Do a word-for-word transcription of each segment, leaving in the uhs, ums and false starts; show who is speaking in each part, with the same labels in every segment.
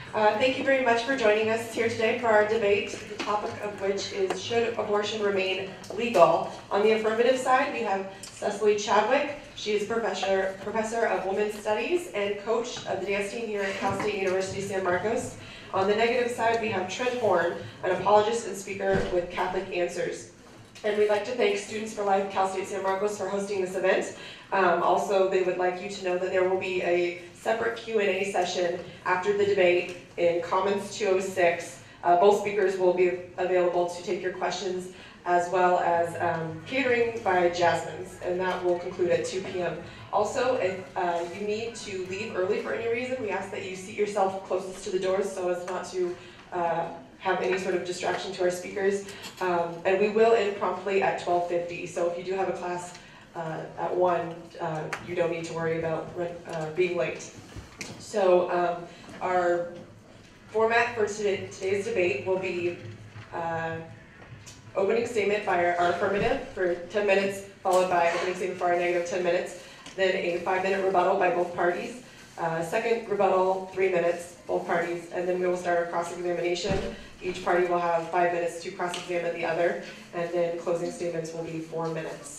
Speaker 1: Uh, thank you very much for joining us here today for our debate, the topic of which is, should abortion remain legal? On the affirmative side, we have Cecily Chadwick. She is professor, professor of Women's Studies and coach of the dance team here at Cal State University San Marcos. On the negative side, we have Trent Horn, an apologist and speaker with Catholic Answers. And we'd like to thank Students for Life Cal State San Marcos for hosting this event. Um, also, they would like you to know that there will be a separate Q and A session after the debate in Commons two oh six. Uh, both speakers will be available to take your questions, as well as um, catering by Jasmine's, and that will conclude at two p m Also, if uh, you need to leave early for any reason, we ask that you seat yourself closest to the doors so as not to uh, have any sort of distraction to our speakers. Um, and we will end promptly at twelve fifty, so if you do have a class uh, at one, uh, you don't need to worry about uh, being late. So um, our format for today, today's debate will be uh, opening statement by our, our affirmative for ten minutes, followed by opening statement for our negative ten minutes, then a five-minute rebuttal by both parties, uh, second rebuttal, three minutes, both parties, and then we will start our cross-examination. Each party will have five minutes to cross-examine the other, and then closing statements will be four minutes.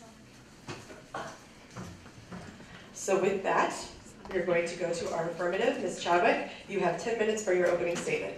Speaker 1: So with that, we're going to go to our affirmative. Miz Chadwick, you have ten minutes for your opening statement.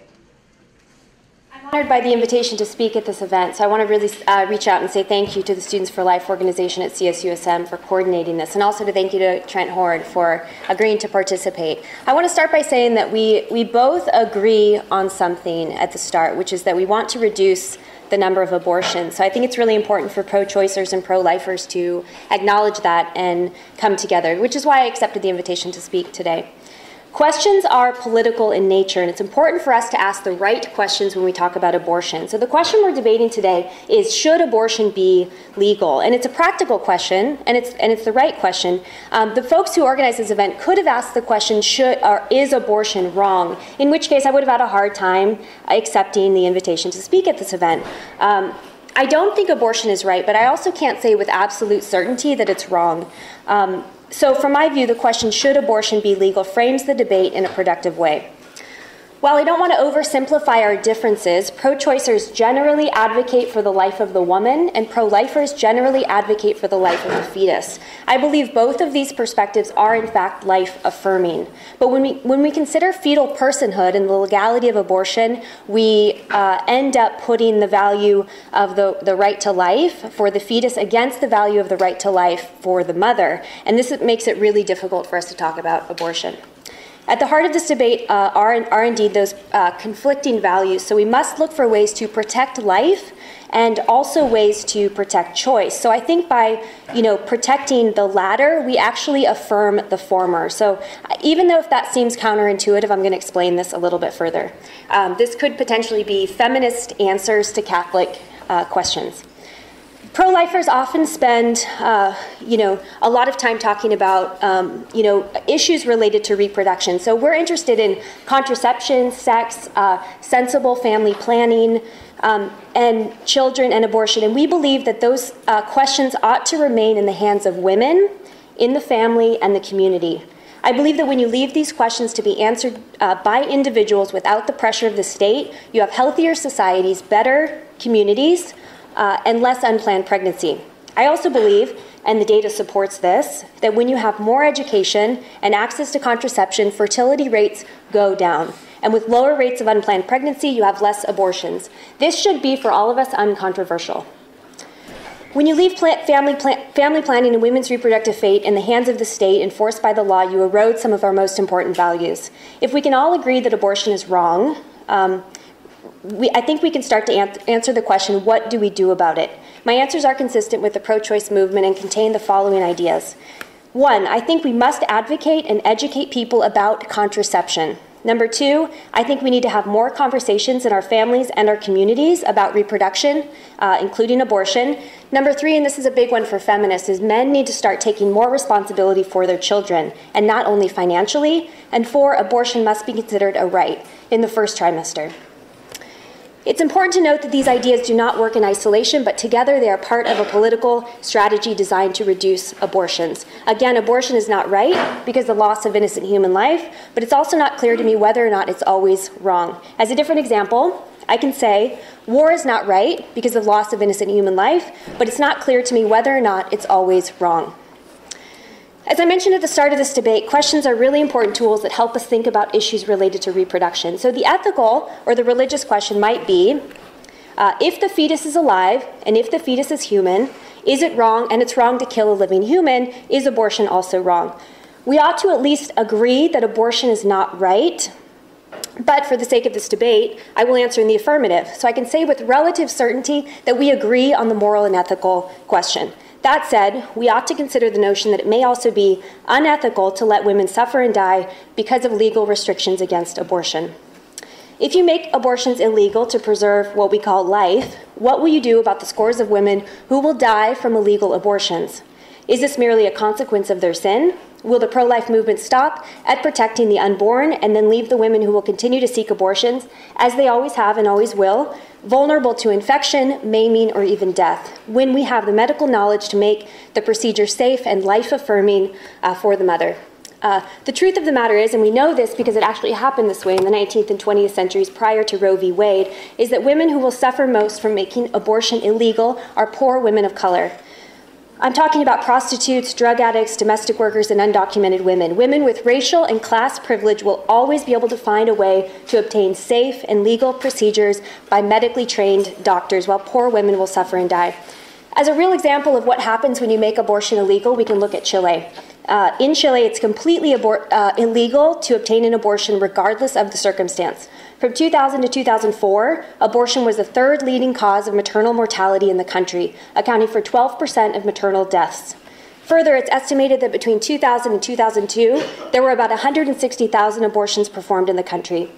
Speaker 2: I'm honored by the invitation to speak at this event, so I want to really uh, reach out and say thank you to the Students for Life organization at C S U S M for coordinating this, and also to thank you to Trent Horn for agreeing to participate. I want to start by saying that we, we both agree on something at the start, which is that we want to reduce the number of abortions. So I think it's really important for pro-choicers and pro-lifers to acknowledge that and come together, which is why I accepted the invitation to speak today. Questions are political in nature, and it's important for us to ask the right questions when we talk about abortion. So the question we're debating today is, should abortion be legal? And it's a practical question, and it's and it's the right question. Um, the folks who organized this event could have asked the question, should or is abortion wrong? In which case, I would have had a hard time accepting the invitation to speak at this event. Um, I don't think abortion is right, but I also can't say with absolute certainty that it's wrong. Um, So from my view, the question, should abortion be legal, frames the debate in a productive way. While I don't want to oversimplify our differences, pro-choicers generally advocate for the life of the woman, and pro-lifers generally advocate for the life of the fetus. I believe both of these perspectives are, in fact, life-affirming. But when we, when we consider fetal personhood and the legality of abortion, we uh, end up putting the value of the, the right to life for the fetus against the value of the right to life for the mother. And this makes it really difficult for us to talk about abortion. At the heart of this debate uh, are, are indeed those uh, conflicting values. So we must look for ways to protect life and also ways to protect choice. So I think by, you know, protecting the latter, we actually affirm the former. So even though if that seems counterintuitive, I'm going to explain this a little bit further. Um, this could potentially be feminist answers to Catholic uh, questions. Pro-lifers often spend, uh, you know, a lot of time talking about, um, you know, issues related to reproduction. So we're interested in contraception, sex, uh, sensible family planning, um, and children and abortion. And we believe that those uh, questions ought to remain in the hands of women, in the family, and the community. I believe that when you leave these questions to be answered uh, by individuals without the pressure of the state, you have healthier societies, better communities, Uh, and less unplanned pregnancy. I also believe, and the data supports this, that when you have more education and access to contraception, fertility rates go down. And with lower rates of unplanned pregnancy, you have less abortions. This should be, for all of us, uncontroversial. When you leave plant, family, plan, family planning and women's reproductive fate in the hands of the state enforced by the law, you erode some of our most important values. If we can all agree that abortion is wrong, um, We, I think we can start to an answer the question, what do we do about it? My answers are consistent with the pro-choice movement and contain the following ideas. One, I think we must advocate and educate people about contraception. Number two, I think we need to have more conversations in our families and our communities about reproduction, uh, including abortion. Number three, and this is a big one for feminists, is men need to start taking more responsibility for their children, and not only financially. And four, abortion must be considered a right in the first trimester. It's important to note that these ideas do not work in isolation, but together they are part of a political strategy designed to reduce abortions. Again, abortion is not right because of the loss of innocent human life, but it's also not clear to me whether or not it's always wrong. As a different example, I can say war is not right because of loss of innocent human life, but it's not clear to me whether or not it's always wrong. As I mentioned at the start of this debate, questions are really important tools that help us think about issues related to reproduction. So the ethical or the religious question might be, uh, if the fetus is alive and if the fetus is human, is it wrong, and it's wrong to kill a living human, is abortion also wrong? We ought to at least agree that abortion is not right, but for the sake of this debate, I will answer in the affirmative. So I can say with relative certainty that we agree on the moral and ethical question. That said, we ought to consider the notion that it may also be unethical to let women suffer and die because of legal restrictions against abortion. If you make abortions illegal to preserve what we call life, what will you do about the scores of women who will die from illegal abortions? Is this merely a consequence of their sin? Will the pro-life movement stop at protecting the unborn and then leave the women who will continue to seek abortions, as they always have and always will, vulnerable to infection, maiming, or even death, when we have the medical knowledge to make the procedure safe and life-affirming uh, for the mother? Uh, the truth of the matter is, and we know this because it actually happened this way in the nineteenth and twentieth centuries prior to Roe v. Wade, is that women who will suffer most from making abortion illegal are poor women of color. I'm talking about prostitutes, drug addicts, domestic workers, and undocumented women. Women with racial and class privilege will always be able to find a way to obtain safe and legal procedures by medically trained doctors, while poor women will suffer and die. As a real example of what happens when you make abortion illegal, we can look at Chile. Uh, in Chile, it's completely abor- uh, illegal to obtain an abortion regardless of the circumstance. From two thousand to two thousand four, abortion was the third leading cause of maternal mortality in the country, accounting for twelve percent of maternal deaths. Further, it's estimated that between two thousand and two thousand two, there were about one hundred sixty thousand abortions performed in the country.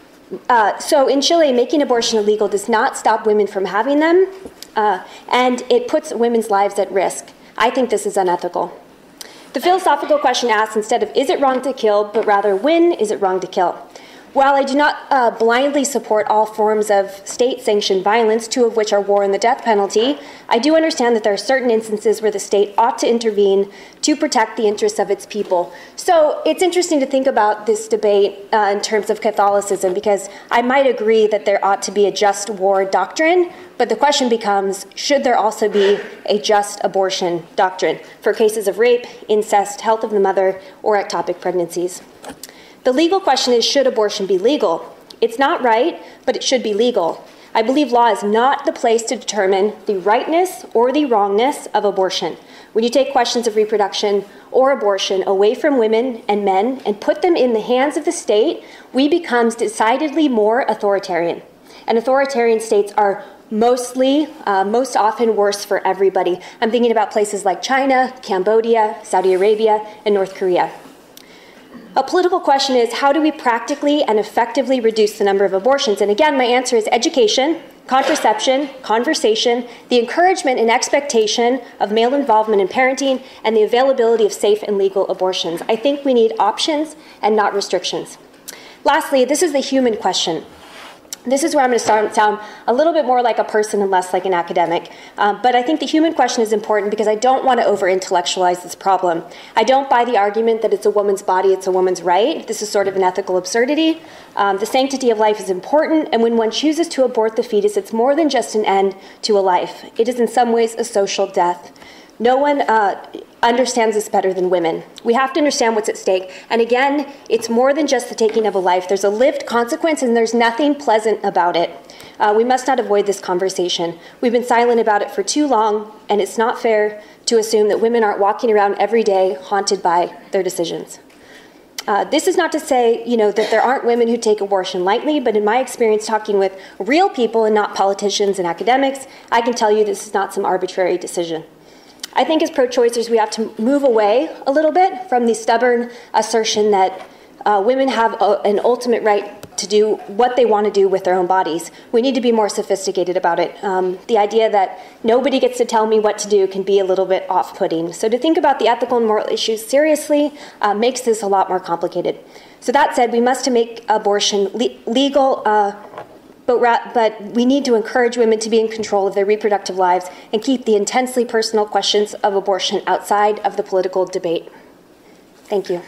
Speaker 2: Uh, so in Chile, making abortion illegal does not stop women from having them, uh, and it puts women's lives at risk. I think this is unethical. The philosophical question asks instead of is it wrong to kill, but rather when is it wrong to kill? While I do not uh, blindly support all forms of state-sanctioned violence, two of which are war and the death penalty, I do understand that there are certain instances where the state ought to intervene to protect the interests of its people. So it's interesting to think about this debate uh, in terms of Catholicism, because I might agree that there ought to be a just war doctrine, but the question becomes, should there also be a just abortion doctrine for cases of rape, incest, health of the mother, or ectopic pregnancies? The legal question is, should abortion be legal? It's not right, but it should be legal. I believe law is not the place to determine the rightness or the wrongness of abortion. When you take questions of reproduction or abortion away from women and men and put them in the hands of the state, we become decidedly more authoritarian. And authoritarian states are mostly, uh, most often worse for everybody. I'm thinking about places like China, Cambodia, Saudi Arabia, and North Korea. A political question is, how do we practically and effectively reduce the number of abortions? And again, my answer is education, contraception, conversation, the encouragement and expectation of male involvement in parenting, and the availability of safe and legal abortions. I think we need options and not restrictions. Lastly, this is the human question. This is where I'm going to start, sound a little bit more like a person and less like an academic. Um, but I think the human question is important because I don't want to over-intellectualize this problem. I don't buy the argument that it's a woman's body, it's a woman's right. This is sort of an ethical absurdity. Um, the sanctity of life is important, and when one chooses to abort the fetus, it's more than just an end to a life. It is in some ways a social death. No one uh, understands this better than women. We have to understand what's at stake. And again, it's more than just the taking of a life. There's a lived consequence, and there's nothing pleasant about it. Uh, we must not avoid this conversation. We've been silent about it for too long, and it's not fair to assume that women aren't walking around every day haunted by their decisions. Uh, this is not to say, you know, that there aren't women who take abortion lightly, but in my experience talking with real people and not politicians and academics, I can tell you this is not some arbitrary decision. I think as pro-choicers, we have to move away a little bit from the stubborn assertion that uh, women have a, an ultimate right to do what they want to do with their own bodies. We need to be more sophisticated about it. Um, the idea that nobody gets to tell me what to do can be a little bit off-putting. So to think about the ethical and moral issues seriously uh, makes this a lot more complicated. So that said, we must make abortion le- legal uh, But, ra- but we need to encourage women to be in control of their reproductive lives and keep the intensely personal questions of abortion outside of the political debate. Thank you.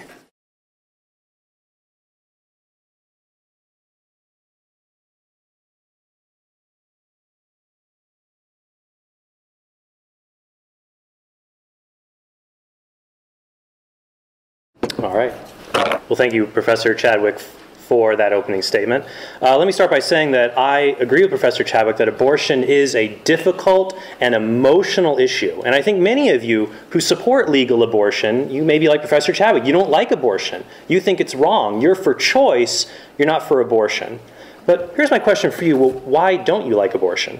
Speaker 3: All right. Well, thank you, Professor Chadwick, for that opening statement. Uh, let me start by saying that I agree with Professor Chadwick that abortion is a difficult and emotional issue. And I think many of you who support legal abortion, you may be like Professor Chadwick. You don't like abortion. You think it's wrong. You're for choice. You're not for abortion. But here's my question for you. Well, why don't you like abortion?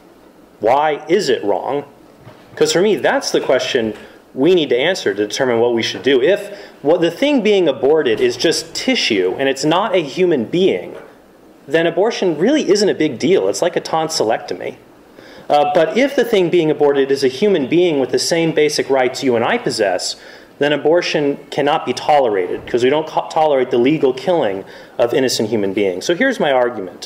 Speaker 3: Why is it wrong? Because for me, that's the question we need to answer to determine what we should do. If what the thing being aborted is just tissue and it's not a human being, then abortion really isn't a big deal. It's like a tonsillectomy. Uh, but if the thing being aborted is a human being with the same basic rights you and I possess, then abortion cannot be tolerated because we don't co- tolerate the legal killing of innocent human beings. So here's my argument.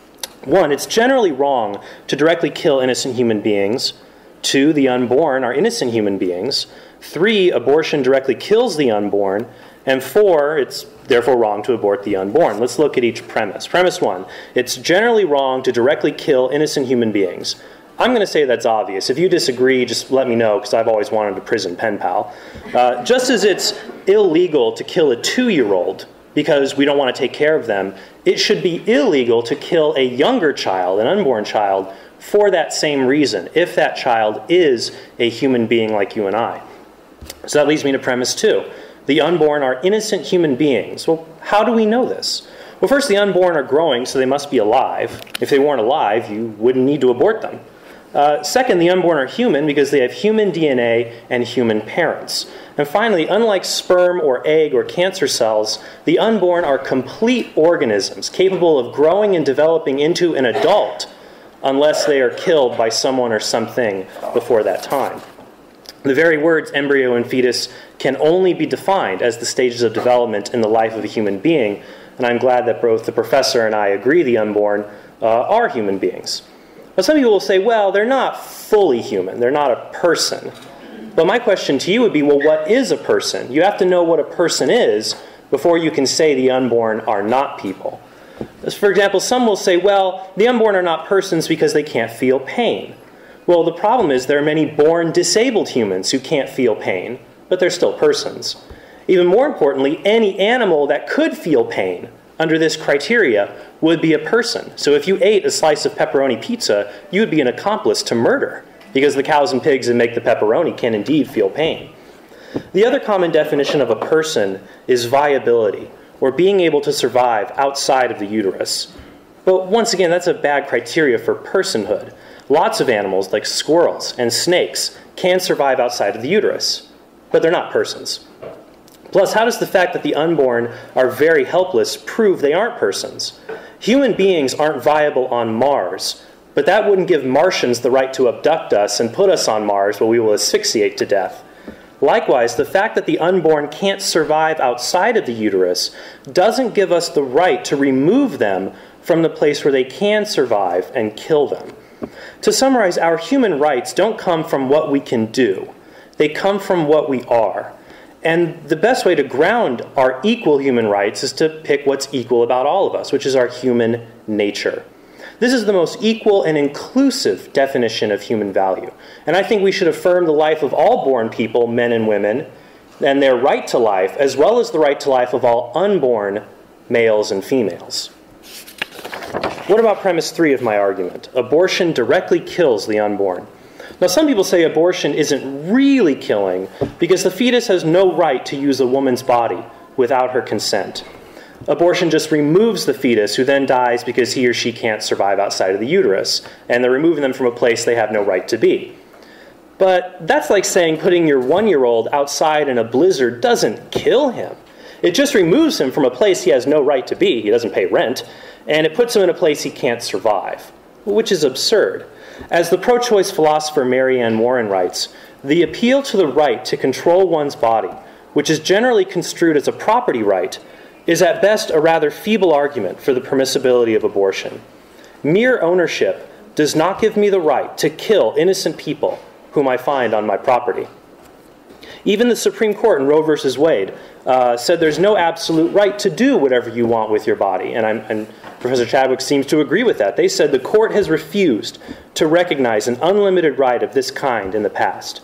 Speaker 3: One, it's generally wrong to directly kill innocent human beings. Two, the unborn are innocent human beings. Three, abortion directly kills the unborn. And four, it's therefore wrong to abort the unborn. Let's look at each premise. Premise one, it's generally wrong to directly kill innocent human beings. I'm going to say that's obvious. If you disagree, just let me know, because I've always wanted a prison pen pal. Uh, just as it's illegal to kill a two-year-old because we don't want to take care of them, it should be illegal to kill a younger child, an unborn child, for that same reason, if that child is a human being like you and I. So that leads me to premise two. The unborn are innocent human beings. Well, how do we know this? Well, first, the unborn are growing, so they must be alive. If they weren't alive, you wouldn't need to abort them. Uh, second, the unborn are human because they have human D N A and human parents. And finally, unlike sperm or egg or cancer cells, the unborn are complete organisms capable of growing and developing into an adult unless they are killed by someone or something before that time. The very words embryo and fetus can only be defined as the stages of development in the life of a human being, and I'm glad that both the professor and I agree the unborn uh, are human beings. Now, some people will say, well, they're not fully human, they're not a person. But my question to you would be, well, what is a person? You have to know what a person is before you can say the unborn are not people. For example, some will say, well, the unborn are not persons because they can't feel pain. Well, the problem is there are many born disabled humans who can't feel pain, but they're still persons. Even more importantly, any animal that could feel pain under this criteria would be a person. So if you ate a slice of pepperoni pizza, you would be an accomplice to murder, because the cows and pigs that make the pepperoni can indeed feel pain. The other common definition of a person is viability, or being able to survive outside of the uterus. But once again, that's a bad criteria for personhood. Lots of animals, like squirrels and snakes, can survive outside of the uterus, but they're not persons. Plus, how does the fact that the unborn are very helpless prove they aren't persons? Human beings aren't viable on Mars, but that wouldn't give Martians the right to abduct us and put us on Mars where we will asphyxiate to death. Likewise, the fact that the unborn can't survive outside of the uterus doesn't give us the right to remove them from the place where they can survive and kill them. To summarize, our human rights don't come from what we can do. They come from what we are. And the best way to ground our equal human rights is to pick what's equal about all of us, which is our human nature. This is the most equal and inclusive definition of human value. And I think we should affirm the life of all born people, men and women, and their right to life, as well as the right to life of all unborn males and females. What about premise three of my argument? Abortion directly kills the unborn. Now, some people say abortion isn't really killing because the fetus has no right to use a woman's body without her consent. Abortion just removes the fetus, who then dies because he or she can't survive outside of the uterus, and they're removing them from a place they have no right to be. But that's like saying putting your one-year-old outside in a blizzard doesn't kill him. It just removes him from a place he has no right to be. He doesn't pay rent, and it puts him in a place he can't survive, which is absurd. As the pro-choice philosopher Mary Ann Warren writes, the appeal to the right to control one's body, which is generally construed as a property right, is at best a rather feeble argument for the permissibility of abortion. Mere ownership does not give me the right to kill innocent people whom I find on my property. Even the Supreme Court in Roe versus Wade uh, said there's no absolute right to do whatever you want with your body. And, I'm, and Professor Chadwick seems to agree with that. They said the court has refused to recognize an unlimited right of this kind in the past.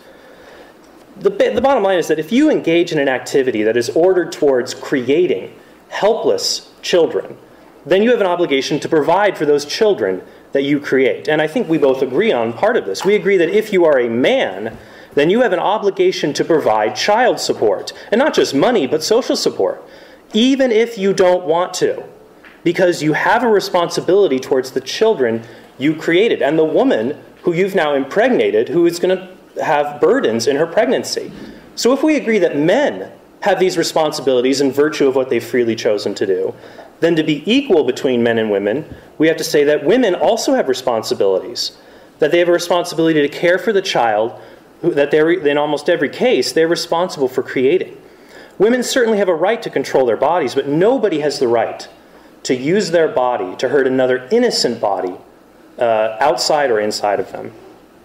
Speaker 3: The, the bottom line is that if you engage in an activity that is ordered towards creating helpless children, then you have an obligation to provide for those children that you create. And I think we both agree on part of this. We agree that if you are a man, then you have an obligation to provide child support. And not just money, but social support. Even if you don't want to. Because you have a responsibility towards the children you created. And the woman who you've now impregnated, who is going to have burdens in her pregnancy. So if we agree that men have these responsibilities in virtue of what they've freely chosen to do, then to be equal between men and women, we have to say that women also have responsibilities. That they have a responsibility to care for the child that they're, in almost every case, they're responsible for creating. Women certainly have a right to control their bodies, but nobody has the right to use their body to hurt another innocent body uh, outside or inside of them.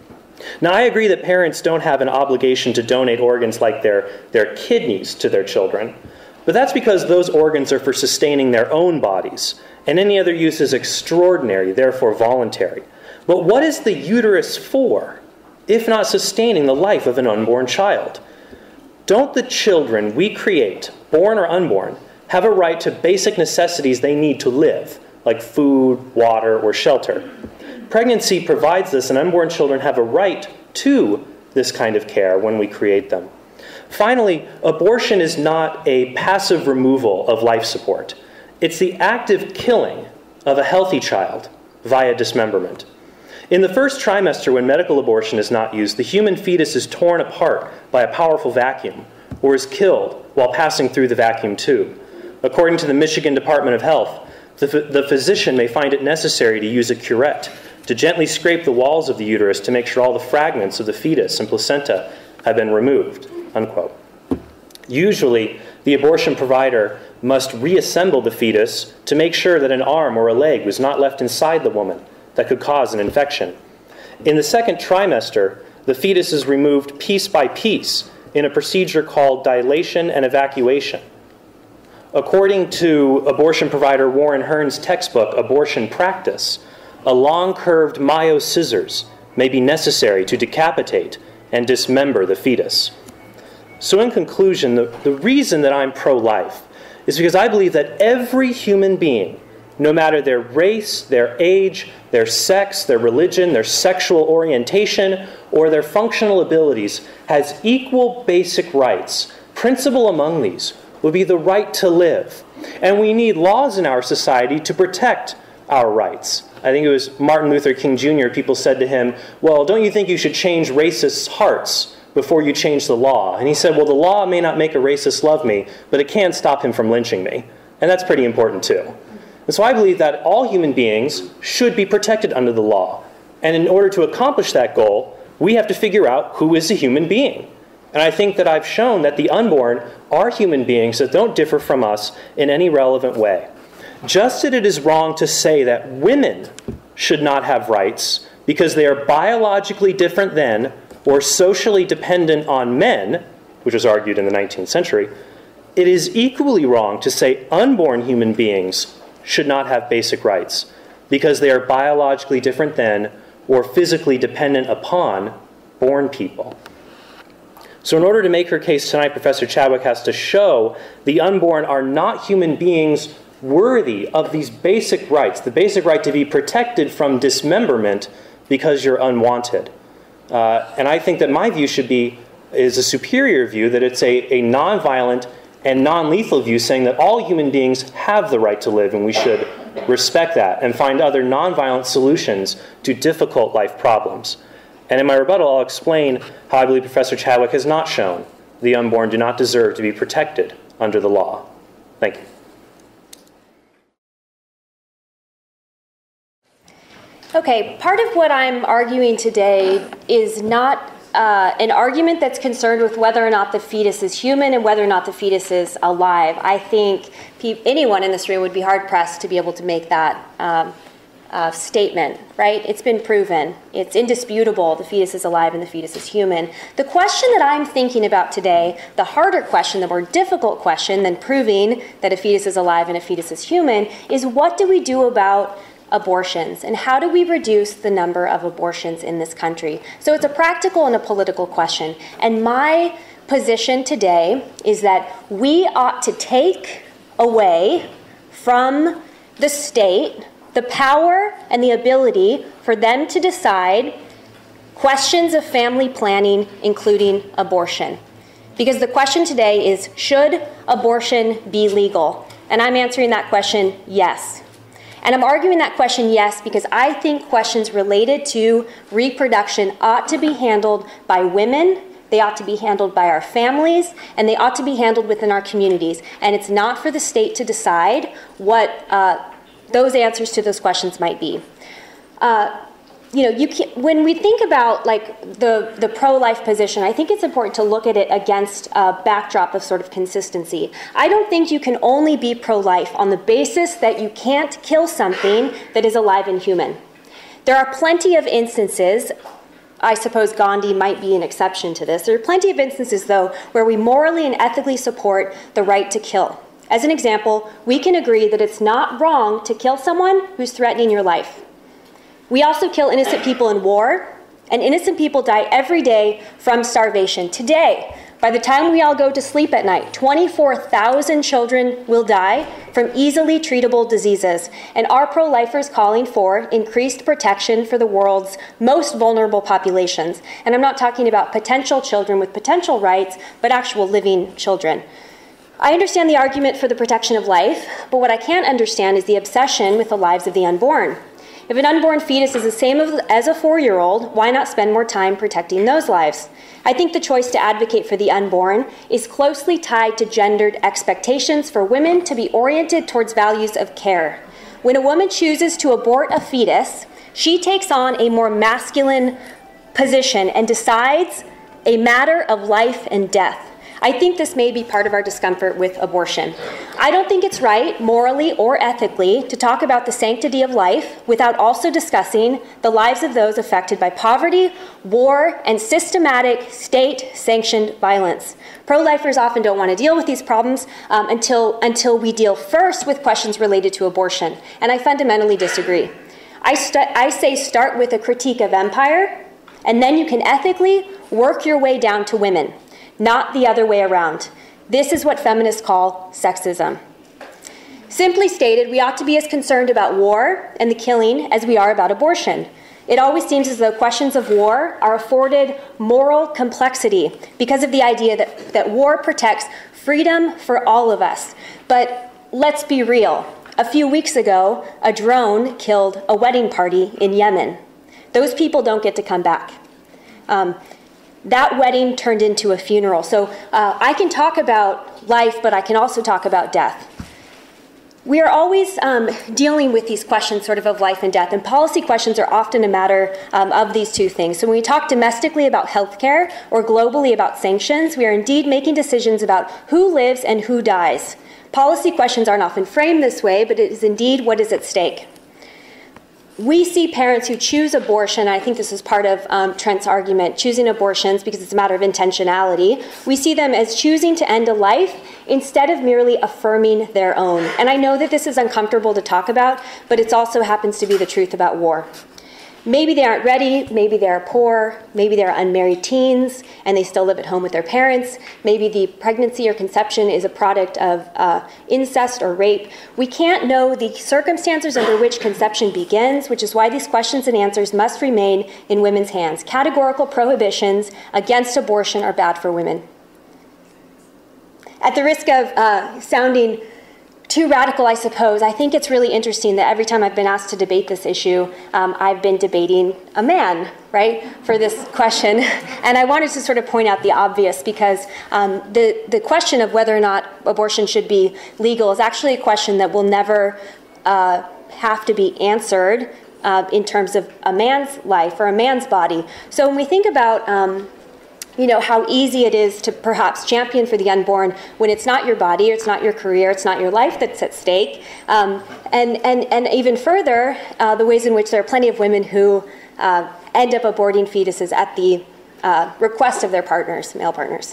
Speaker 3: Now, I agree that parents don't have an obligation to donate organs like their, their kidneys to their children, but that's because those organs are for sustaining their own bodies, and any other use is extraordinary, therefore voluntary. But what is the uterus for, if not sustaining the life of an unborn child? Don't the children we create, born or unborn, have a right to basic necessities they need to live, like food, water, or shelter? Pregnancy provides this, and unborn children have a right to this kind of care when we create them. Finally, abortion is not a passive removal of life support. It's the active killing of a healthy child via dismemberment. In the first trimester, when medical abortion is not used, the human fetus is torn apart by a powerful vacuum or is killed while passing through the vacuum tube. According to the Michigan Department of Health, the, the physician may find it necessary to use a curette to gently scrape the walls of the uterus to make sure all the fragments of the fetus and placenta have been removed, unquote. Usually, the abortion provider must reassemble the fetus to make sure that an arm or a leg was not left inside the woman that could cause an infection. In the second trimester, the fetus is removed piece by piece in a procedure called dilation and evacuation. According to abortion provider Warren Hearn's textbook, Abortion Practice, a long curved Mayo scissors may be necessary to decapitate and dismember the fetus. So in conclusion, the, the reason that I'm pro-life is because I believe that every human being, no matter their race, their age, their sex, their religion, their sexual orientation, or their functional abilities, has equal basic rights. Principal among these would be the right to live. And we need laws in our society to protect our rights. I think it was Martin Luther King Junior People said to him, well, don't you think you should change racists' hearts before you change the law? And he said, well, the law may not make a racist love me, but it can stop him from lynching me. And that's pretty important too. And so I believe that all human beings should be protected under the law. And in order to accomplish that goal, we have to figure out who is a human being. And I think that I've shown that the unborn are human beings that don't differ from us in any relevant way. Just as it is wrong to say that women should not have rights because they are biologically different than or socially dependent on men, which was argued in the nineteenth century, it is equally wrong to say unborn human beings should not have basic rights because they are biologically different than or physically dependent upon born people. So in order to make her case tonight, Professor Chadwick has to show the unborn are not human beings worthy of these basic rights, the basic right to be protected from dismemberment because you're unwanted. Uh, and I think that my view should be, is a superior view, that it's a, a nonviolent and non-lethal view saying that all human beings have the right to live and we should respect that and find other nonviolent solutions to difficult life problems. And in my rebuttal, I'll explain how I believe Professor Chadwick has not shown the unborn do not deserve to be protected under the law. Thank you.
Speaker 2: Okay, part of what I'm arguing today is not uh, an argument that's concerned with whether or not the fetus is human and whether or not the fetus is alive. I think pe- anyone in this room would be hard-pressed to be able to make that um, uh, statement, right? It's been proven. It's indisputable. The fetus is alive and the fetus is human. The question that I'm thinking about today, the harder question, the more difficult question than proving that a fetus is alive and a fetus is human, is what do we do about abortions, and how do we reduce the number of abortions in this country? So it's a practical and a political question. And my position today is that we ought to take away from the state the power and the ability for them to decide questions of family planning, including abortion. Because the question today is, should abortion be legal? And I'm answering that question, yes. And I'm arguing that question, yes, because I think questions related to reproduction ought to be handled by women, they ought to be handled by our families, and they ought to be handled within our communities. And it's not for the state to decide what uh, those answers to those questions might be. Uh, you know, you can, when we think about like the, the pro-life position, I think it's important to look at it against a backdrop of sort of consistency. I don't think you can only be pro-life on the basis that you can't kill something that is alive and human. There are plenty of instances, I suppose Gandhi might be an exception to this, there are plenty of instances though where we morally and ethically support the right to kill. As an example, we can agree that it's not wrong to kill someone who's threatening your life. We also kill innocent people in war, and innocent people die every day from starvation. Today, by the time we all go to sleep at night, twenty-four thousand children will die from easily treatable diseases. And our pro-lifers calling for increased protection for the world's most vulnerable populations. And I'm not talking about potential children with potential rights, but actual living children. I understand the argument for the protection of life, but what I can't understand is the obsession with the lives of the unborn. If an unborn fetus is the same as a four-year-old, why not spend more time protecting those lives? I think the choice to advocate for the unborn is closely tied to gendered expectations for women to be oriented towards values of care. When a woman chooses to abort a fetus, she takes on a more masculine position and decides a matter of life and death. I think this may be part of our discomfort with abortion. I don't think it's right, morally or ethically, to talk about the sanctity of life without also discussing the lives of those affected by poverty, war, and systematic state-sanctioned violence. Pro-lifers often don't want to deal with these problems um, until, until we deal first with questions related to abortion, and I fundamentally disagree. I, st- I say start with a critique of empire, and then you can ethically work your way down to women. Not the other way around. This is what feminists call sexism. Simply stated, we ought to be as concerned about war and the killing as we are about abortion. It always seems as though questions of war are afforded moral complexity because of the idea that, that war protects freedom for all of us. But let's be real. A few weeks ago, a drone killed a wedding party in Yemen. Those people don't get to come back. Um, That wedding turned into a funeral. So uh, I can talk about life, but I can also talk about death. We are always um, dealing with these questions sort of of life and death, and policy questions are often a matter um, of these two things. So when we talk domestically about healthcare or globally about sanctions, we are indeed making decisions about who lives and who dies. Policy questions aren't often framed this way, but it is indeed what is at stake. We see parents who choose abortion, I think this is part of um, Trent's argument, choosing abortions because it's a matter of intentionality. We see them as choosing to end a life instead of merely affirming their own. And I know that this is uncomfortable to talk about, but it also happens to be the truth about war. Maybe they aren't ready, maybe they're poor, maybe they're unmarried teens and they still live at home with their parents, maybe the pregnancy or conception is a product of uh, incest or rape. We can't know the circumstances under which conception begins, which is why these questions and answers must remain in women's hands. Categorical prohibitions against abortion are bad for women. At the risk of uh, sounding too radical, I suppose, I think it's really interesting that every time I've been asked to debate this issue, um, I've been debating a man, right, for this question. And I wanted to sort of point out the obvious because um, the, the question of whether or not abortion should be legal is actually a question that will never uh, have to be answered uh, in terms of a man's life or a man's body. So when we think about um, you know, how easy it is to perhaps champion for the unborn when it's not your body, or it's not your career, it's not your life that's at stake. Um, and, and, and even further, uh, the ways in which there are plenty of women who uh, end up aborting fetuses at the uh, request of their partners, male partners.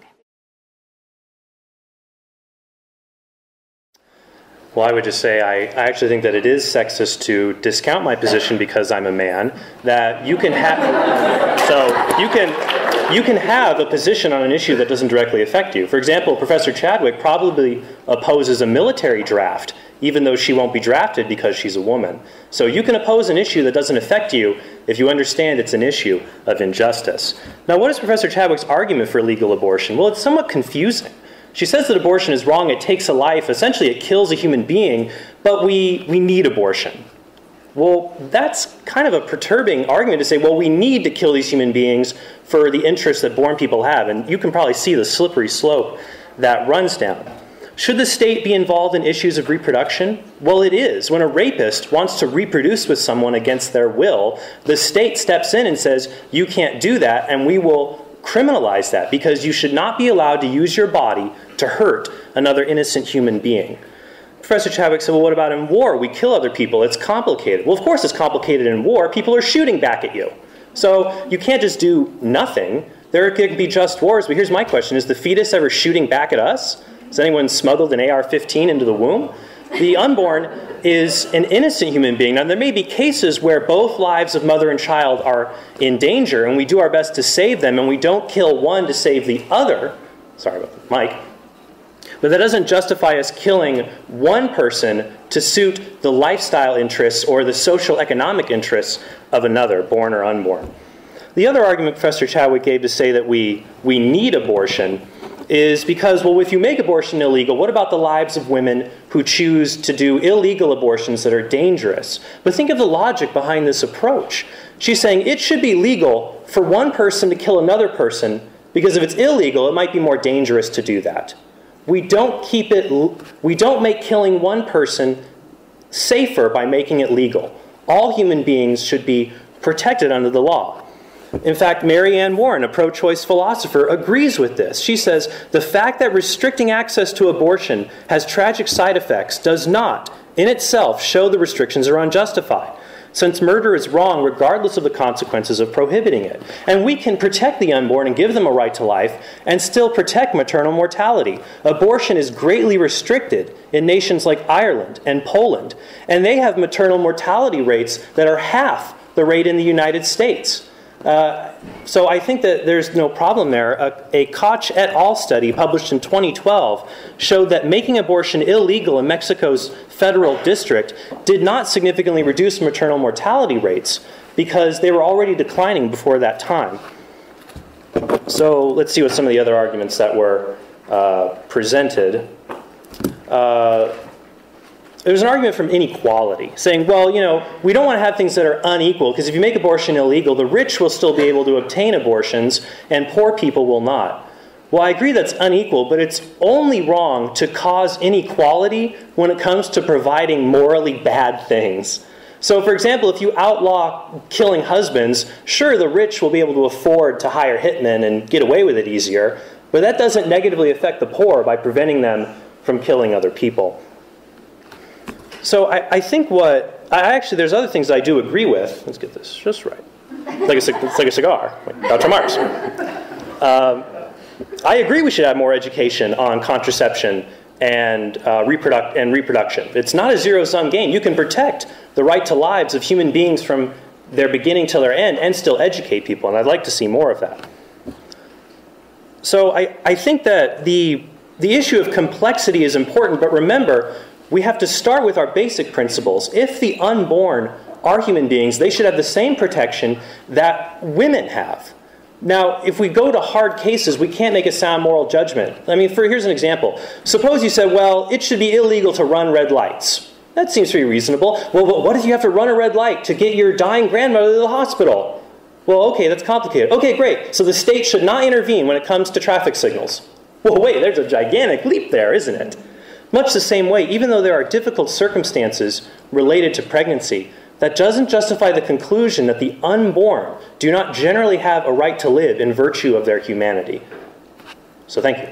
Speaker 3: Well, I would just say I, I actually think that it is sexist to discount my position because I'm a man. That you can have, so you can, you can have a position on an issue that doesn't directly affect you. For example, Professor Chadwick probably opposes a military draft, even though she won't be drafted because she's a woman. So you can oppose an issue that doesn't affect you if you understand it's an issue of injustice. Now, what is Professor Chadwick's argument for legal abortion? Well, it's somewhat confusing. She says that abortion is wrong, it takes a life, essentially it kills a human being, but we, we need abortion. Well, that's kind of a perturbing argument to say, well, we need to kill these human beings for the interests that born people have, and you can probably see the slippery slope that runs down. Should the state be involved in issues of reproduction? Well, it is. When a rapist wants to reproduce with someone against their will, the state steps in and says, you can't do that, and we will criminalize that, because you should not be allowed to use your body to hurt another innocent human being. Professor Chadwick said, well, what about in war? We kill other people. It's complicated. Well, of course it's complicated in war. People are shooting back at you. So you can't just do nothing. There could be just wars. But here's my question. Is the fetus ever shooting back at us? Has anyone smuggled an A R fifteen into the womb? The unborn is an innocent human being. Now, there may be cases where both lives of mother and child are in danger, and we do our best to save them, and we don't kill one to save the other. Sorry about that, Mike. But that doesn't justify us killing one person to suit the lifestyle interests or the social economic interests of another, born or unborn. The other argument Professor Chadwick gave to say that we, we need abortion is because, well, if you make abortion illegal, what about the lives of women who choose to do illegal abortions that are dangerous? But think of the logic behind this approach. She's saying it should be legal for one person to kill another person because if it's illegal, it might be more dangerous to do that. We don't keep it, we don't make killing one person safer by making it legal. All human beings should be protected under the law. In fact, Mary Ann Warren, a pro-choice philosopher, agrees with this. She says, the fact that restricting access to abortion has tragic side effects does not, in itself, show the restrictions are unjustified, since murder is wrong regardless of the consequences of prohibiting it. And we can protect the unborn and give them a right to life and still protect maternal mortality. Abortion is greatly restricted in nations like Ireland and Poland, and they have maternal mortality rates that are half the rate in the United States. Uh, so I think that there's no problem there. A, a Koch et al. Study published in twenty twelve showed that making abortion illegal in Mexico's federal district did not significantly reduce maternal mortality rates because they were already declining before that time. So let's see what some of the other arguments that were uh, presented. Uh, There's an argument from inequality, saying, well, you know, we don't want to have things that are unequal, because if you make abortion illegal, the rich will still be able to obtain abortions, and poor people will not. Well, I agree that's unequal, but it's only wrong to cause inequality when it comes to providing morally bad things. So, for example, if you outlaw killing husbands, sure, the rich will be able to afford to hire hitmen and get away with it easier, but that doesn't negatively affect the poor by preventing them from killing other people. So I, I think what, I actually, there's other things I do agree with. Let's get this just right. It's like a, it's like a cigar, like Doctor Mars. Um, I agree we should have more education on contraception and, uh, reproduct and reproduction. It's not a zero-sum game. You can protect the right to lives of human beings from their beginning till their end and still educate people, and I'd like to see more of that. So I, I think that the, the issue of complexity is important, but remember, we have to start with our basic principles. If the unborn are human beings, they should have the same protection that women have. Now, if we go to hard cases, we can't make a sound moral judgment. I mean, for, here's an example. Suppose you said, well, it should be illegal to run red lights. That seems pretty reasonable. Well, but what if you have to run a red light to get your dying grandmother to the hospital? Well, okay, that's complicated. Okay, great. So the state should not intervene when it comes to traffic signals. Well, wait, there's a gigantic leap there, isn't it? Much the same way, even though there are difficult circumstances related to pregnancy, that doesn't justify the conclusion that the unborn do not generally have a right to live in virtue of their humanity. So thank you.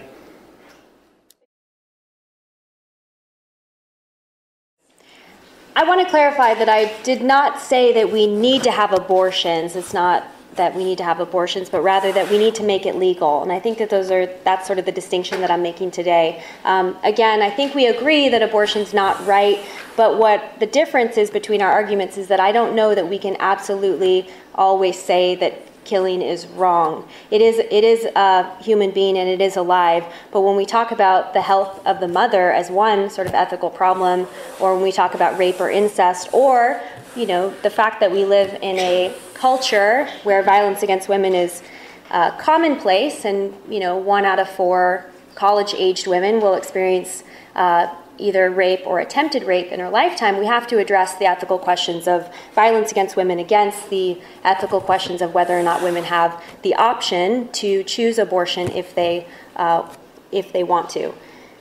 Speaker 2: I want to clarify that I did not say that we need to have abortions. It's not that we need to have abortions, but rather that we need to make it legal. And I think that those are that's sort of the distinction that I'm making today. Um, again, I think we agree that abortion's not right, but what the difference is between our arguments is that I don't know that we can absolutely always say that killing is wrong. It is, it is a human being and it is alive, but when we talk about the health of the mother as one sort of ethical problem, or when we talk about rape or incest, or, you know, the fact that we live in a culture where violence against women is uh, commonplace, and, you know, one out of four college-aged women will experience uh, either rape or attempted rape in her lifetime, we have to address the ethical questions of violence against women, against the ethical questions of whether or not women have the option to choose abortion if they, uh, if they want to.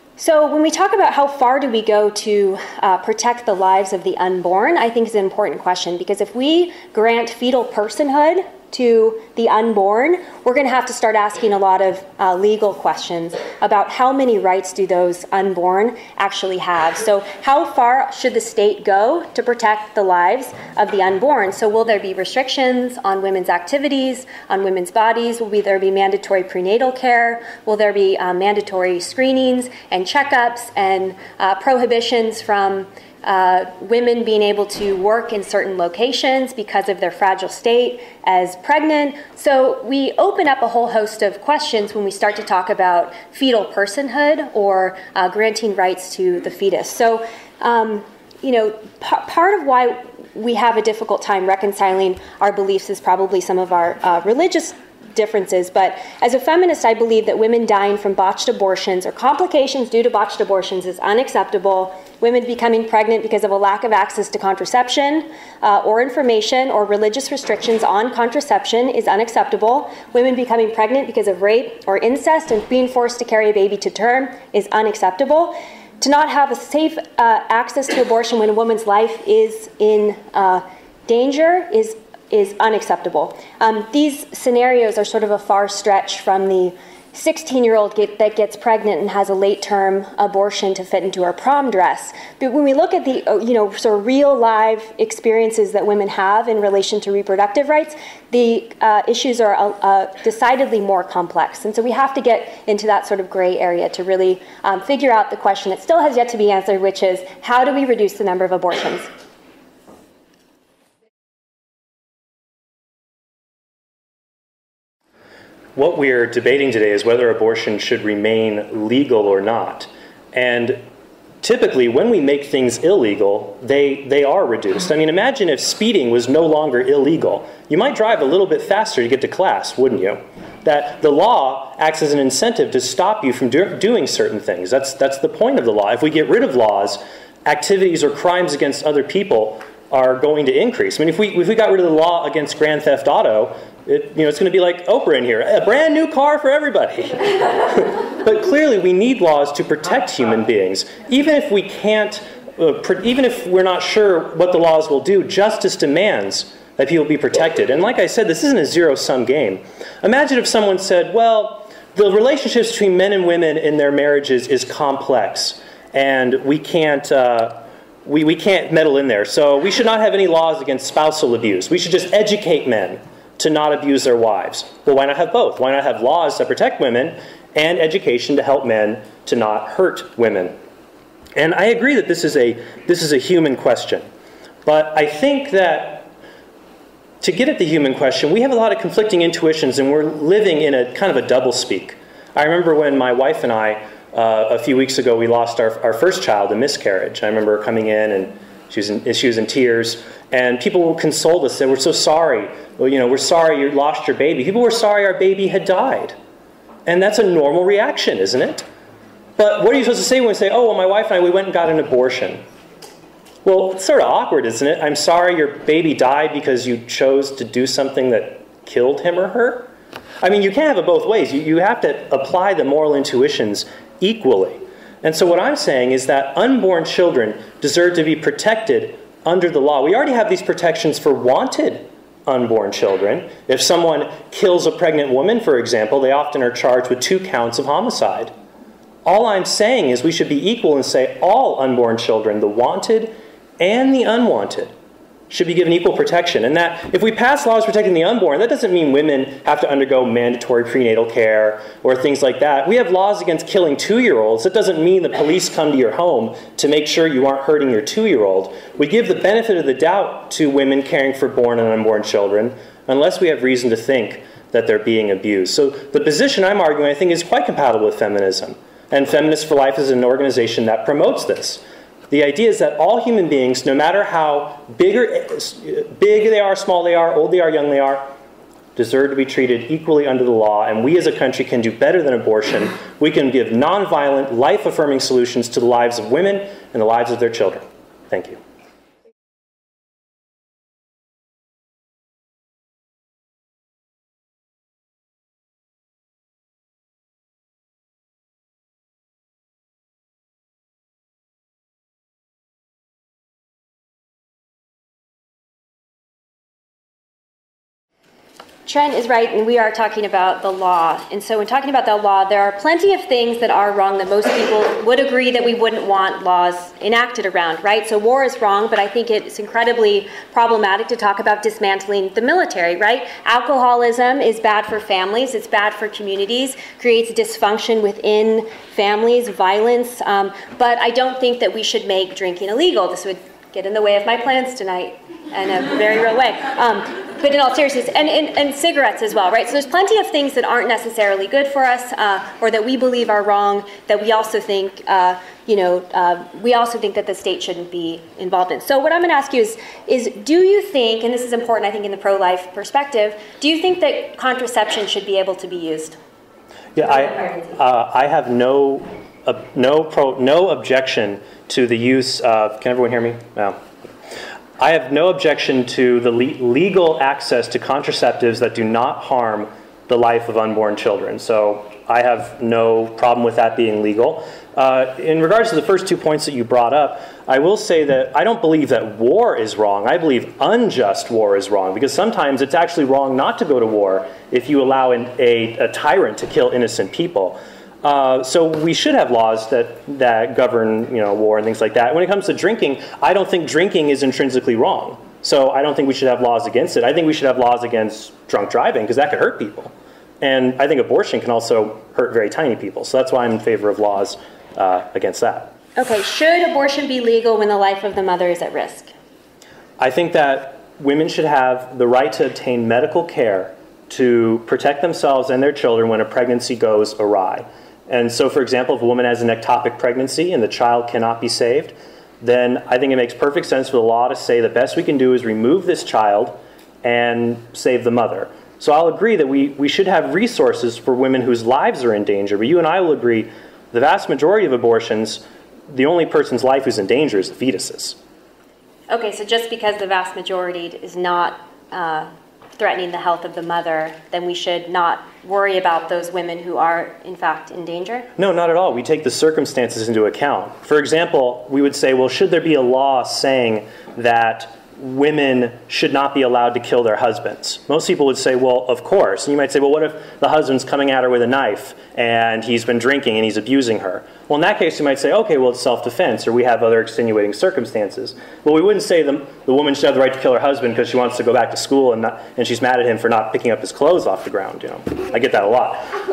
Speaker 2: So when we talk about how far do we go to uh, protect the lives of the unborn, I think is an important question, because if we grant fetal personhood to the unborn, we're going to have to start asking a lot of uh, legal questions about how many rights do those unborn actually have. So how far should the state go to protect the lives of the unborn? So will there be restrictions on women's activities, on women's bodies? Will there be mandatory prenatal care? Will there be uh, mandatory screenings and checkups and uh, prohibitions from Uh, women being able to work in certain locations because of their fragile state as pregnant? So we open up a whole host of questions when we start to talk about fetal personhood or uh, granting rights to the fetus. So, um, you know, p- part of why we have a difficult time reconciling our beliefs is probably some of our uh, religious differences, but as a feminist, I believe that women dying from botched abortions or complications due to botched abortions is unacceptable. Women becoming pregnant because of a lack of access to contraception uh, or information or religious restrictions on contraception is unacceptable. Women becoming pregnant because of rape or incest and being forced to carry a baby to term is unacceptable. To not have a safe uh, access to abortion when a woman's life is in uh, danger is is unacceptable. Um, these scenarios are sort of a far stretch from the sixteen-year-old get, that gets pregnant and has a late-term abortion to fit into her prom dress. But when we look at the, you know, sort of real live experiences that women have in relation to reproductive rights, the uh, issues are uh, decidedly more complex. And so we have to get into that sort of gray area to really um, figure out the question that still has yet to be answered, which is, how do we reduce the number of abortions?
Speaker 3: What we're debating today is whether abortion should remain legal or not. And typically, when we make things illegal, they, they are reduced. I mean, imagine if speeding was no longer illegal. You might drive a little bit faster to get to class, wouldn't you? That the law acts as an incentive to stop you from do, doing certain things. That's, that's the point of the law. If we get rid of laws, activities or crimes against other people are going to increase. I mean, if we, if we got rid of the law against Grand Theft Auto, It, you know, it's going to be like Oprah in here, a brand new car for everybody. But clearly we need laws to protect human beings. Even if we can't, uh, pr- even if we're not sure what the laws will do, justice demands that people be protected. And like I said, this isn't a zero-sum game. Imagine if someone said, well, the relationships between men and women in their marriages is complex, and we can't, uh, we, we can't meddle in there. So we should not have any laws against spousal abuse. We should just educate men to not abuse their wives. Well, why not have both? Why not have laws that protect women and education to help men to not hurt women? And I agree that this is a this is a human question. But I think that to get at the human question, we have a lot of conflicting intuitions, and we're living in a kind of a doublespeak. I remember when my wife and I, uh, a few weeks ago, we lost our, our first child, a miscarriage. I remember coming in and She was, in, she was in tears, and people consoled us, said, we're so sorry. Well, you know, we're sorry you lost your baby. People were sorry our baby had died. And that's a normal reaction, isn't it? But what are you supposed to say when we say, oh, well, my wife and I, we went and got an abortion? Well, it's sort of awkward, isn't it? I'm sorry your baby died because you chose to do something that killed him or her? I mean, you can't have it both ways. You, you have to apply the moral intuitions equally. And so what I'm saying is that unborn children deserve to be protected under the law. We already have these protections for wanted unborn children. If someone kills a pregnant woman, for example, they often are charged with two counts of homicide. All I'm saying is we should be equal and say all unborn children, the wanted and the unwanted, should be given equal protection. And that if we pass laws protecting the unborn, that doesn't mean women have to undergo mandatory prenatal care or things like that. We have laws against killing two-year-olds. That doesn't mean the police come to your home to make sure you aren't hurting your two-year-old. We give the benefit of the doubt to women caring for born and unborn children unless we have reason to think that they're being abused. So the position I'm arguing, I think, is quite compatible with feminism. And Feminists for Life is an organization that promotes this. The idea is that all human beings, no matter how big, or, big they are, small they are, old they are, young they are, deserve to be treated equally under the law. And we as a country can do better than abortion. We can give nonviolent, life-affirming solutions to the lives of women and the lives of their children. Thank you.
Speaker 2: Trent is right, and we are talking about the law. And so when talking about the law, there are plenty of things that are wrong that most people would agree that we wouldn't want laws enacted around, right? So war is wrong, but I think it's incredibly problematic to talk about dismantling the military, right? Alcoholism is bad for families, it's bad for communities, creates dysfunction within families, violence, um, but I don't think that we should make drinking illegal. This would get in the way of my plans tonight in a very real way. Um, But in all seriousness, and, and, and cigarettes as well, right? So there's plenty of things that aren't necessarily good for us, uh, or that we believe are wrong, that we also think, uh, you know, uh, we also think that the state shouldn't be involved in. So what I'm going to ask you is, is do you think, and this is important, I think, in the pro-life perspective, do you think that contraception should be able to be used?
Speaker 3: Yeah, I, uh, I have no, uh, no, pro, no objection to the use of. Can everyone hear me? No. I have no objection to the le legal access to contraceptives that do not harm the life of unborn children. So I have no problem with that being legal. Uh, in regards to the first two points that you brought up, I will say that I don't believe that war is wrong. I believe unjust war is wrong, because sometimes it's actually wrong not to go to war if you allow an, a, a tyrant to kill innocent people. Uh, so we should have laws that, that govern, you know, war and things like that. When it comes to drinking, I don't think drinking is intrinsically wrong. So I don't think we should have laws against it. I think we should have laws against drunk driving, because that could hurt people. And I think abortion can also hurt very tiny people. So that's why I'm in favor of laws uh, against that.
Speaker 2: Okay, should abortion be legal when the life of the mother is at risk?
Speaker 3: I think that women should have the right to obtain medical care to protect themselves and their children when a pregnancy goes awry. And so, for example, if a woman has an ectopic pregnancy and the child cannot be saved, then I think it makes perfect sense for the law to say the best we can do is remove this child and save the mother. So I'll agree that we, we should have resources for women whose lives are in danger. But you and I will agree the vast majority of abortions, the only person's life who's in danger is the fetuses.
Speaker 2: Okay, so just because the vast majority is not uh, threatening the health of the mother, then we should not worry about those women who are, in fact, in danger?
Speaker 3: No, not at all. We take the circumstances into account. For example, we would say, well, should there be a law saying that women should not be allowed to kill their husbands? Most people would say, well, of course. And you might say, well, what if the husband's coming at her with a knife and he's been drinking and he's abusing her? Well, in that case, you might say, okay, well, it's self-defense, or we have other extenuating circumstances. Well, we wouldn't say the, the woman should have the right to kill her husband because she wants to go back to school and, not, and she's mad at him for not picking up his clothes off the ground. You know, I get that a lot.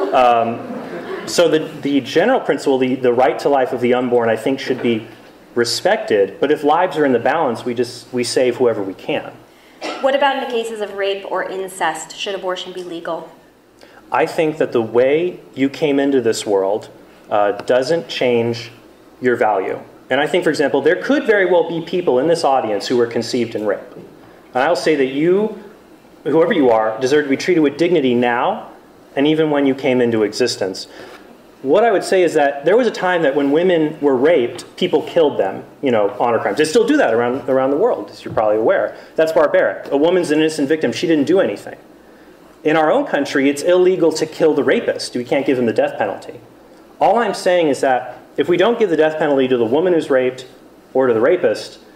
Speaker 3: Um, so the, the general principle, the, the right to life of the unborn, I think should be respected, but if lives are in the balance, we just we save whoever we can.
Speaker 2: What about in the cases of rape or incest? Should abortion be legal?
Speaker 3: I think that the way you came into this world uh, doesn't change your value. And I think, for example, there could very well be people in this audience who were conceived in rape. And I'll say that you, whoever you are, deserve to be treated with dignity now and even when you came into existence. What I would say is that there was a time that when women were raped, people killed them, you know, honor crimes. They still do that around, around the world, as you're probably aware. That's barbaric. A woman's an innocent victim. She didn't do anything. In our own country, it's illegal to kill the rapist. We can't give him the death penalty. All I'm saying is that if we don't give the death penalty to the woman who's raped or to the rapist,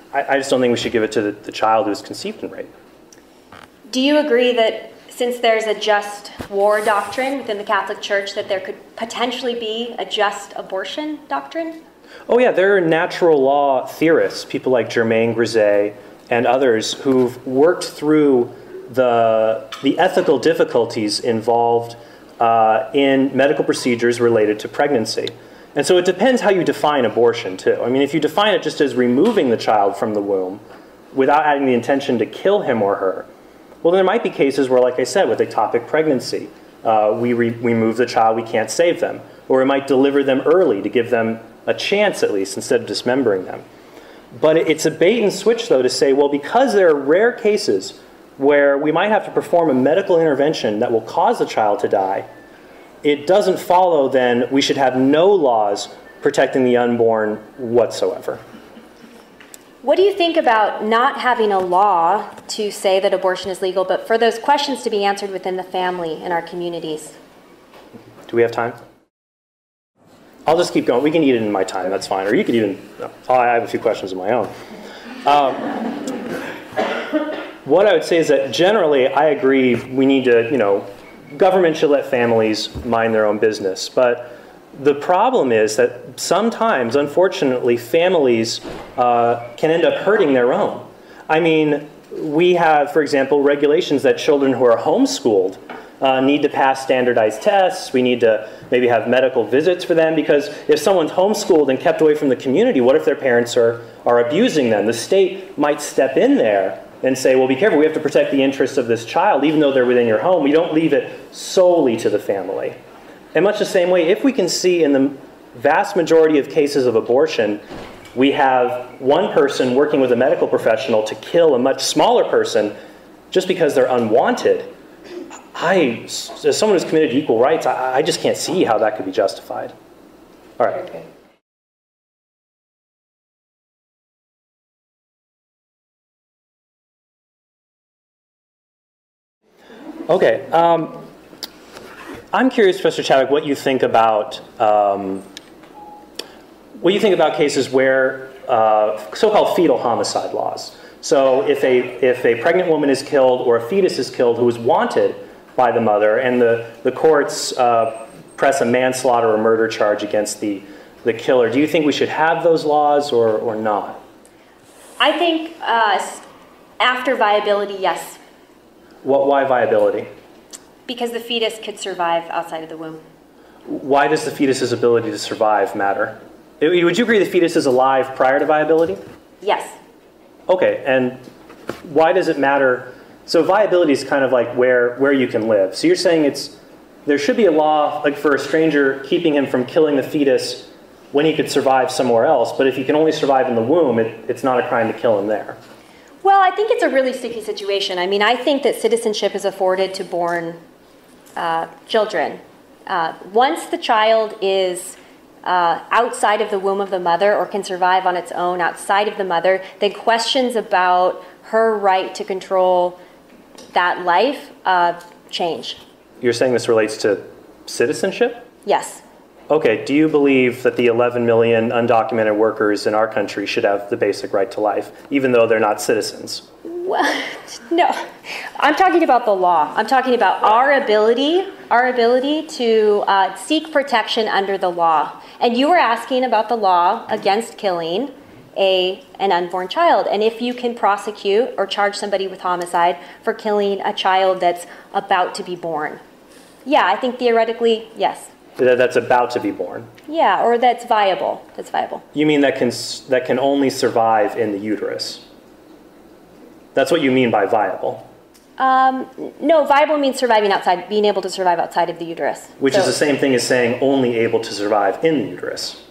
Speaker 3: I, I just don't think we should give it to the, the child who was conceived in rape.
Speaker 2: Do you agree that since there's a just war doctrine within the Catholic Church, that there could potentially be a just abortion doctrine?
Speaker 3: Oh yeah, there are natural law theorists, people like Germain Grisey and others, who've worked through the, the ethical difficulties involved uh, in medical procedures related to pregnancy. And so it depends how you define abortion, too. I mean, if you define it just as removing the child from the womb without adding the intention to kill him or her, well, there might be cases where, like I said, with ectopic pregnancy, uh, we re remove the child, we can't save them. Or we might deliver them early to give them a chance, at least, instead of dismembering them. But it's a bait and switch, though, to say, well, because there are rare cases where we might have to perform a medical intervention that will cause the child to die, it doesn't follow then we should have no laws protecting the unborn whatsoever.
Speaker 2: What do you think about not having a law to say that abortion is legal, but for those questions to be answered within the family in our communities?
Speaker 3: Do we have time? I'll just keep going. We can eat it in my time, that's fine. Or you could even, oh, I have a few questions of my own. Um, what I would say is that generally I agree we need to, you know, government should let families mind their own business. But the problem is that sometimes, unfortunately, families uh, can end up hurting their own. I mean, we have, for example, regulations that children who are homeschooled uh, need to pass standardized tests. We need to maybe have medical visits for them, because if someone's homeschooled and kept away from the community, what if their parents are, are abusing them? The state might step in there and say, well, be careful, we have to protect the interests of this child, even though they're within your home. We don't leave it solely to the family. In much the same way, if we can see in the vast majority of cases of abortion, we have one person working with a medical professional to kill a much smaller person just because they're unwanted, I, as someone who's committed to equal rights, I, I just can't see how that could be justified. All right.
Speaker 1: Okay.
Speaker 3: Okay, um, I'm curious, Professor Chadwick, what you think about um, what you think about cases where uh, so-called fetal homicide laws. So, if a if a pregnant woman is killed or a fetus is killed who is wanted by the mother, and the the courts uh, press a manslaughter or murder charge against the the killer, do you think we should have those laws or or not?
Speaker 2: I think uh, after viability, yes.
Speaker 3: What, why viability?
Speaker 2: Because the fetus could survive outside of the womb.
Speaker 3: Why does the fetus's ability to survive matter? Would you agree the fetus is alive prior to viability?
Speaker 2: Yes.
Speaker 3: Okay, and why does it matter? So viability is kind of like where, where you can live. So you're saying it's there should be a law like for a stranger keeping him from killing the fetus when he could survive somewhere else, but if he can only survive in the womb, it, it's not a crime to kill him there.
Speaker 2: Well, I think it's a really sticky situation. I mean, I think that citizenship is afforded to born uh, children. Uh, once the child is uh, outside of the womb of the mother or can survive on its own outside of the mother, then questions about her right to control that life uh, change.
Speaker 3: You're saying this relates to citizenship?
Speaker 2: Yes.
Speaker 3: Okay, do you believe that the eleven million undocumented workers in our country should have the basic right to life, even though they're not citizens?
Speaker 2: Well, no. I'm talking about the law. I'm talking about our ability, our ability to uh, seek protection under the law. And you were asking about the law against killing a, an unborn child. And if you can prosecute or charge somebody with homicide for killing a child that's about to be born. Yeah, I think theoretically, yes.
Speaker 3: That's about to be born.
Speaker 2: Yeah, or that's viable. That's viable.
Speaker 3: You mean that can that can only survive in the uterus? That's what you mean by viable.
Speaker 2: Um, no, viable means surviving outside, being able to survive outside of the uterus.
Speaker 3: Which
Speaker 2: so,
Speaker 3: is the same thing as saying only able to survive in the uterus.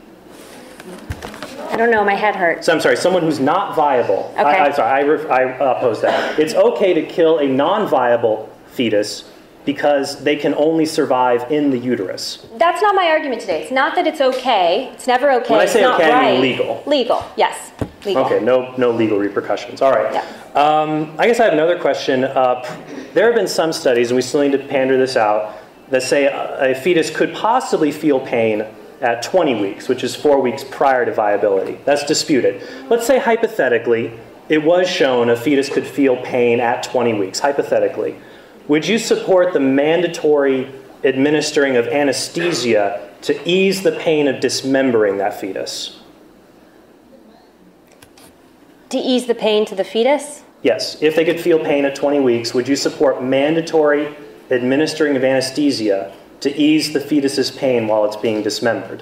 Speaker 2: I don't know, my head hurts.
Speaker 3: So I'm sorry, someone who's not viable.
Speaker 2: Okay.
Speaker 3: I, I'm sorry, I, ref, I oppose that. It's okay to kill a non-viable fetus because they can only survive in the uterus. That's
Speaker 2: not my argument today. It's not that it's okay. It's never okay.
Speaker 3: When I
Speaker 2: it's
Speaker 3: say
Speaker 2: not
Speaker 3: okay,
Speaker 2: right.
Speaker 3: I mean legal.
Speaker 2: Legal, yes. Legal.
Speaker 3: Okay, no, no legal repercussions. All right.
Speaker 2: Yeah.
Speaker 3: Um, I guess I have another question. Uh, there have been some studies, and we still need to pander this out, that say a, a fetus could possibly feel pain at twenty weeks, which is four weeks prior to viability. That's disputed. Let's say hypothetically, it was shown a fetus could feel pain at twenty weeks, hypothetically. Would you support the mandatory administering of anesthesia to ease the pain of dismembering that fetus?
Speaker 2: To ease the pain to the fetus?
Speaker 3: Yes. If they could feel pain at twenty weeks, would you support mandatory administering of anesthesia to ease the fetus's pain while it's being dismembered?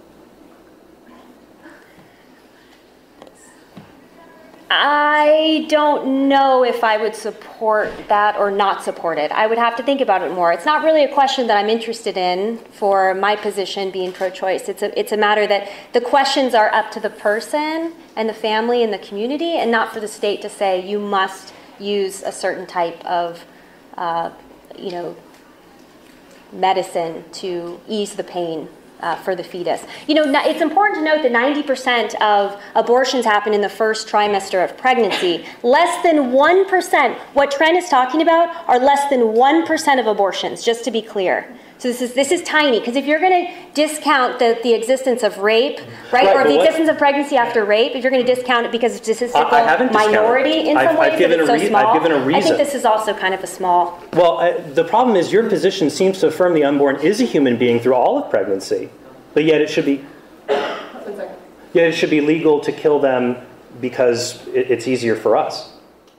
Speaker 2: I don't know if I would support that or not support it. I would have to think about it more. It's not really a question that I'm interested in for my position being pro-choice. It's a, it's a matter that the questions are up to the person and the family and the community, and not for the state to say you must use a certain type of, uh, you know, medicine to ease the pain Uh, for the fetus. You know, it's important to note that ninety percent of abortions happen in the first trimester of pregnancy. Less than one percent, what Trent is talking about, are less than one percent of abortions, just to be clear. So this is this is tiny, because if you're going to discount the, the existence of rape, right,
Speaker 3: right
Speaker 2: or the
Speaker 3: what,
Speaker 2: existence of pregnancy after rape, if you're going to discount it because it's statistical
Speaker 3: I, I
Speaker 2: minority in some
Speaker 3: I've,
Speaker 2: ways,
Speaker 3: I've given
Speaker 2: it's
Speaker 3: a
Speaker 2: so
Speaker 3: re-
Speaker 2: small,
Speaker 3: I've given a reason.
Speaker 2: I think this is also kind of a small...
Speaker 3: Well, uh, the problem is your position seems to affirm the unborn is a human being through all of pregnancy, but yet it should be, yet it should be legal to kill them because it, it's easier for us.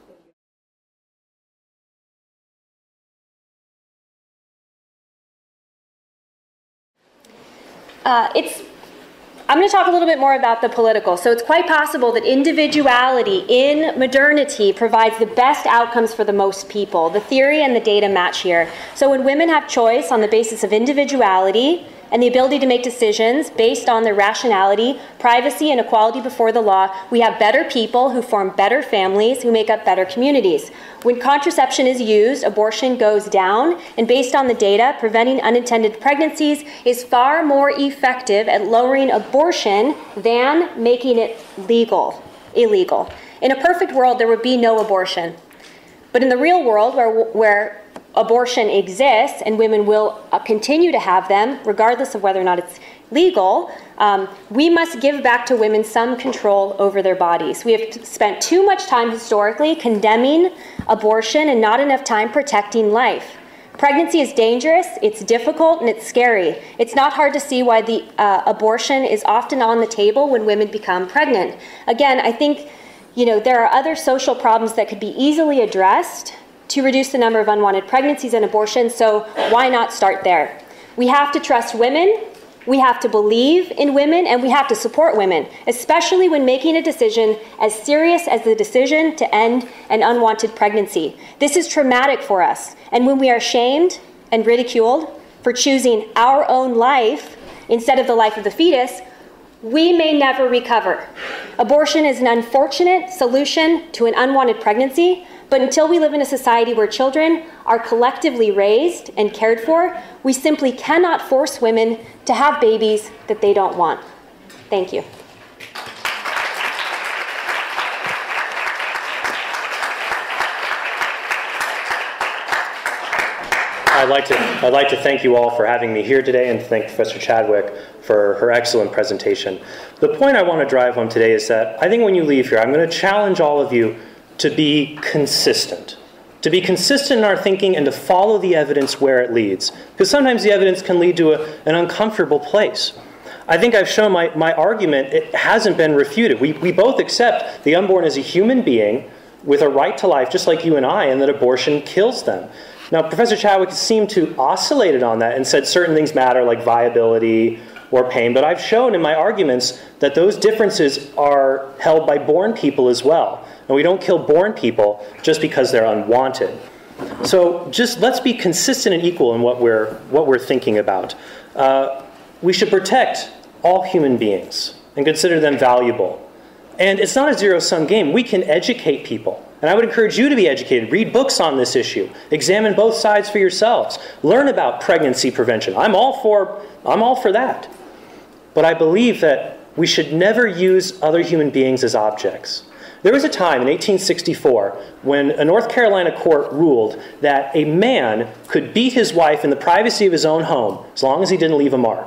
Speaker 2: Uh, it's, I'm going to talk a little bit more about the political. So it's quite possible that individuality in modernity provides the best outcomes for the most people. The theory and the data match here. So when women have choice on the basis of individuality and the ability to make decisions based on their rationality, privacy, and equality before the law, we have better people who form better families, who make up better communities. When contraception is used, abortion goes down, and based on the data, preventing unintended pregnancies is far more effective at lowering abortion than making it legal, illegal. In a perfect world, there would be no abortion. But in the real world, where, where abortion exists and women will uh, continue to have them, regardless of whether or not it's legal, um, we must give back to women some control over their bodies. We have spent too much time historically condemning abortion and not enough time protecting life. Pregnancy is dangerous, it's difficult, and it's scary. It's not hard to see why the uh, abortion is often on the table when women become pregnant. Again, I think, you know, there are other social problems that could be easily addressed to reduce the number of unwanted pregnancies and abortions, so why not start there? We have to trust women, we have to believe in women, and we have to support women, especially when making a decision as serious as the decision to end an unwanted pregnancy. This is traumatic for us, and when we are shamed and ridiculed for choosing our own life instead of the life of the fetus, we may never recover. Abortion is an unfortunate solution to an unwanted pregnancy, but until we live in a society where children are collectively raised and cared for, we simply cannot force women to have babies that they don't want. Thank you.
Speaker 3: I'd like to, I'd like to thank you all for having me here today and thank Professor Chadwick for her excellent presentation. The point I want to drive home today is that I think when you leave here, I'm going to challenge all of you to be consistent. To be consistent in our thinking and to follow the evidence where it leads. Because sometimes the evidence can lead to a, an uncomfortable place. I think I've shown my, my argument, it hasn't been refuted. We, we both accept the unborn is a human being with a right to life, just like you and I, and that abortion kills them. Now, Professor Chadwick seemed to oscillate on that and said certain things matter, like viability or pain, but I've shown in my arguments that those differences are held by born people as well. And we don't kill born people just because they're unwanted. So just let's be consistent and equal in what we're, what we're thinking about. Uh, we should protect all human beings and consider them valuable. And it's not a zero-sum game. We can educate people. And I would encourage you to be educated. Read books on this issue. Examine both sides for yourselves. Learn about pregnancy prevention. I'm all for, I'm all for that. But I believe that we should never use other human beings as objects. There was a time in eighteen sixty-four when a North Carolina court ruled that a man could beat his wife in the privacy of his own home as long as he didn't leave a mark.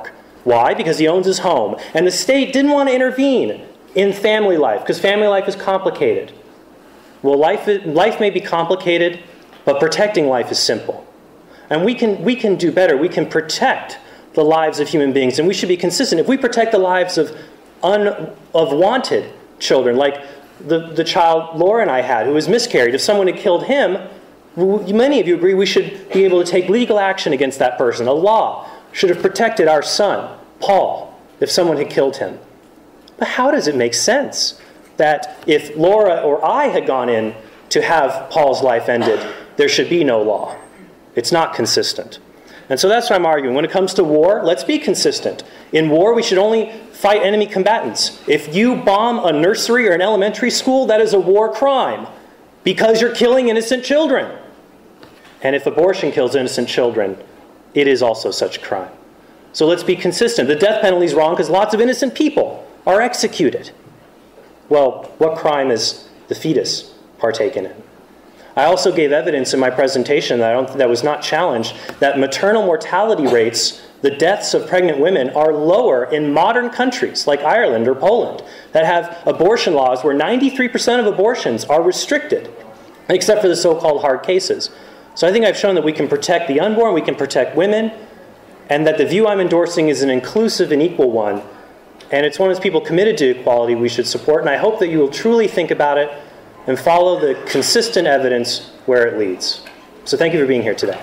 Speaker 3: Why? Because he owns his home. And the state didn't want to intervene in family life, because family life is complicated. Well, life, life may be complicated, but protecting life is simple. And we can, we can do better. We can protect the lives of human beings, and we should be consistent. If we protect the lives of, un, of wanted children, like the, the child Laura and I had, who was miscarried, if someone had killed him, many of you agree we should be able to take legal action against that person. A law should have protected our son, Paul, if someone had killed him. But how does it make sense that if Laura or I had gone in to have Paul's life ended, there should be no law? It's not consistent. And so that's what I'm arguing. When it comes to war, let's be consistent. In war, we should only fight enemy combatants. If you bomb a nursery or an elementary school, that is a war crime because you're killing innocent children. And if abortion kills innocent children, it is also such a crime. So let's be consistent. The death penalty is wrong because lots of innocent people are executed. Well, what crime is the fetus partaken in? I also gave evidence in my presentation that, I don't, that was not challenged, that maternal mortality rates, the deaths of pregnant women, are lower in modern countries like Ireland or Poland that have abortion laws where ninety-three percent of abortions are restricted, except for the so-called hard cases. So I think I've shown that we can protect the unborn, we can protect women, and that the view I'm endorsing is an inclusive and equal one. And it's one of those people committed to equality we should support, and I hope that you will truly think about it and follow the consistent evidence where it leads. So thank you for being here today.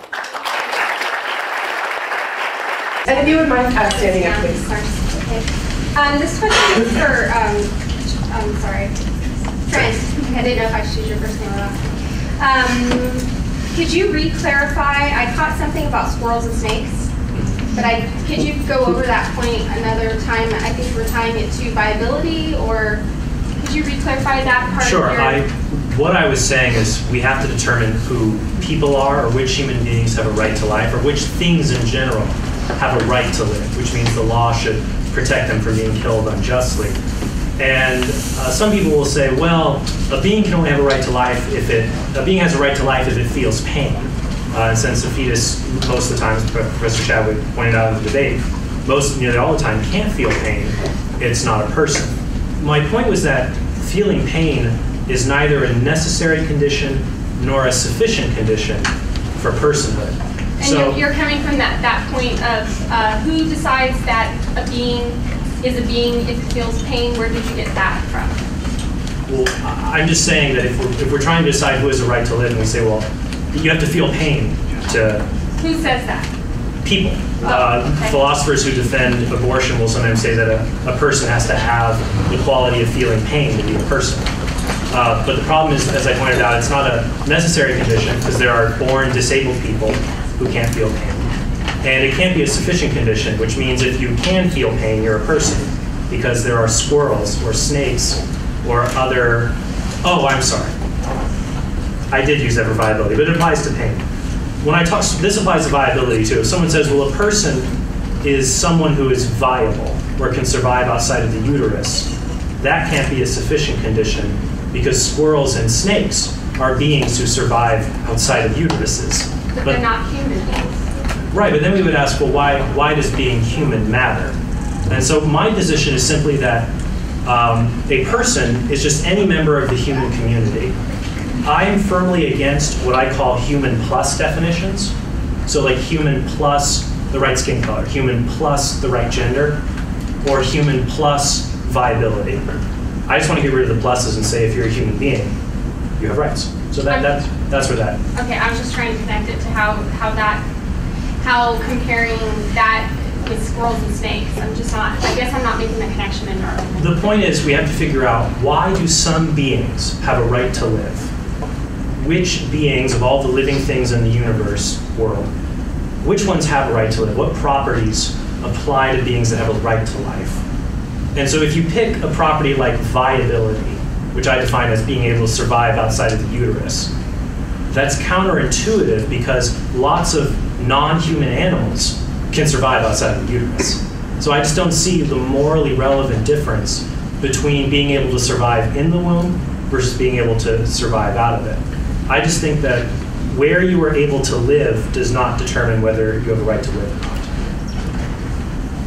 Speaker 1: And if you would mind uh, standing up, please.
Speaker 4: Okay. Um, this question is for, um, I'm sorry, Trent. I didn't know if I should use your first name or last name. Um, could you re-clarify, I caught something about squirrels and snakes, but I, could you go over that point another time? I think we're tying it to viability, or could you re-clarify that part?
Speaker 5: Sure.
Speaker 4: Of your...
Speaker 5: I, what I was saying is we have to determine who people are, or which human beings have a right to life, or which things in general have a right to live, which means the law should protect them from being killed unjustly. And uh, some people will say, well, a being can only have a right to life if it, a being has a right to life if it feels pain. Uh, and since the fetus, most of the time, as Professor Chadwick pointed out in the debate, most, nearly all the time, can't feel pain, it's not a person. My point was that feeling pain is neither a necessary condition nor a sufficient condition for personhood.
Speaker 4: And
Speaker 5: so,
Speaker 4: you're, you're coming from that, that point of uh, who decides that a being is a being if it feels pain? Where did you get that from?
Speaker 5: Well, I'm just saying that if we're, if we're trying to decide who has a right to live, and we say, well, you have to feel pain to...
Speaker 4: Who says that?
Speaker 5: People.
Speaker 4: Oh,
Speaker 5: uh,
Speaker 4: okay.
Speaker 5: Philosophers who defend abortion will sometimes say that a, a person has to have the quality of feeling pain to be a person. Uh, but the problem is, as I pointed out, it's not a necessary condition because there are born disabled people who can't feel pain. And it can't be a sufficient condition, which means if you can feel pain, you're a person, because there are squirrels or snakes or other... Oh, I'm sorry. I did use that for viability, but it applies to pain. When I talk, this applies to viability too. If someone says, well, a person is someone who is viable or can survive outside of the uterus, that can't be a sufficient condition because squirrels and snakes are beings who survive outside of uteruses.
Speaker 4: But,
Speaker 5: but
Speaker 4: they're not human beings.
Speaker 5: Right, but then we would ask, well, why, why does being human matter? And so my position is simply that um, a person is just any member of the human community. I am firmly against what I call human plus definitions. So like human plus the right skin color, human plus the right gender, or human plus viability. I just want to get rid of the pluses and say if you're a human being, you have rights. So that, that's, that's where that.
Speaker 4: Okay, I was just trying to connect it to how, how that, how comparing that with squirrels and snakes. I'm just not, I guess I'm not making the connection in our
Speaker 5: The point is we have to figure out, why do some beings have a right to live? Which beings of all the living things in the universe world, which ones have a right to live? What properties apply to beings that have a right to life? And so if you pick a property like viability, which I define as being able to survive outside of the uterus, that's counterintuitive because lots of non-human animals can survive outside of the uterus. So I just don't see the morally relevant difference between being able to survive in the womb versus being able to survive out of it. I just think that where you are able to live does not determine whether you have a right to live or not.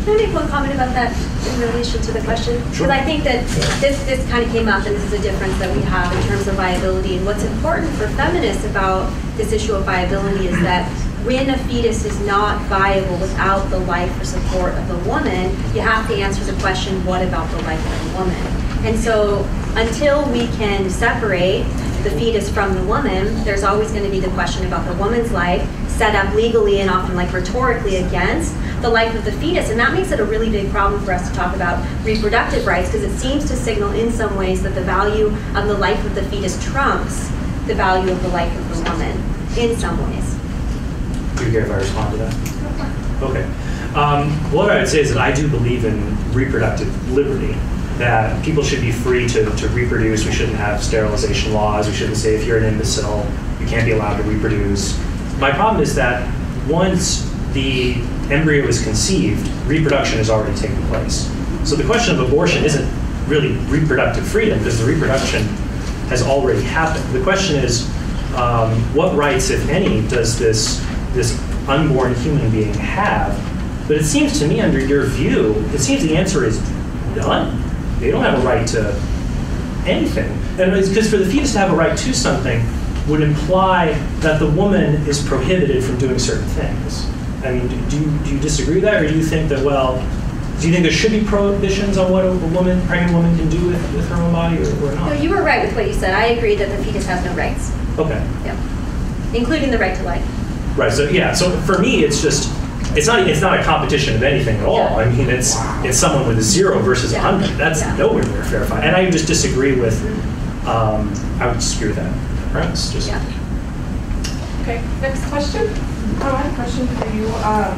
Speaker 2: Can I make one comment about that in relation to the question? Because
Speaker 5: Sure.
Speaker 2: I think that this, this kind of came up, and this is a difference that we have in terms of viability. And what's important for feminists about this issue of viability is that when a fetus is not viable without the life or support of the woman, you have to answer the question, what about the life of the woman? And so until we can separate the fetus from the woman, there's always going to be the question about the woman's life, set up legally and often like rhetorically against the life of the fetus. And that makes it a really big problem for us to talk about reproductive rights, because it seems to signal in some ways that the value of the life of the fetus trumps the value of the life of the woman in some ways.
Speaker 5: Do you care if I respond to that? Okay. Um, what I would say is that I do believe in reproductive liberty, that people should be free to, to reproduce. We shouldn't have sterilization laws. We shouldn't say if you're an imbecile, you can't be allowed to reproduce. My problem is that once the embryo is conceived, reproduction has already taken place. So the question of abortion isn't really reproductive freedom, because the reproduction has already happened. The question is, um, what rights, if any, does this, this unborn human being have? But it seems to me, under your view, it seems the answer is none. They don't have a right to anything. And because for the fetus to have a right to something would imply that the woman is prohibited from doing certain things. I mean, do you, do you disagree with that, or do you think that, well, do you think there should be prohibitions on what a woman, pregnant woman can do with, with her own body, or, or not?
Speaker 2: No, you were right with what you said. I agree that the fetus has no rights.
Speaker 5: Okay.
Speaker 2: Yeah. Including the right to life.
Speaker 5: Right, so yeah, so for me, it's just, it's not, it's not a competition of anything at all.
Speaker 2: Yeah.
Speaker 5: I mean, it's, it's someone with a zero versus a
Speaker 2: Yeah.
Speaker 5: hundred. That's
Speaker 2: Yeah.
Speaker 5: nowhere near fair fight. And I just disagree with, um, I would disagree with that premise, just.
Speaker 2: Yeah.
Speaker 1: Okay, next question.
Speaker 6: Oh, I have a question for you. Um,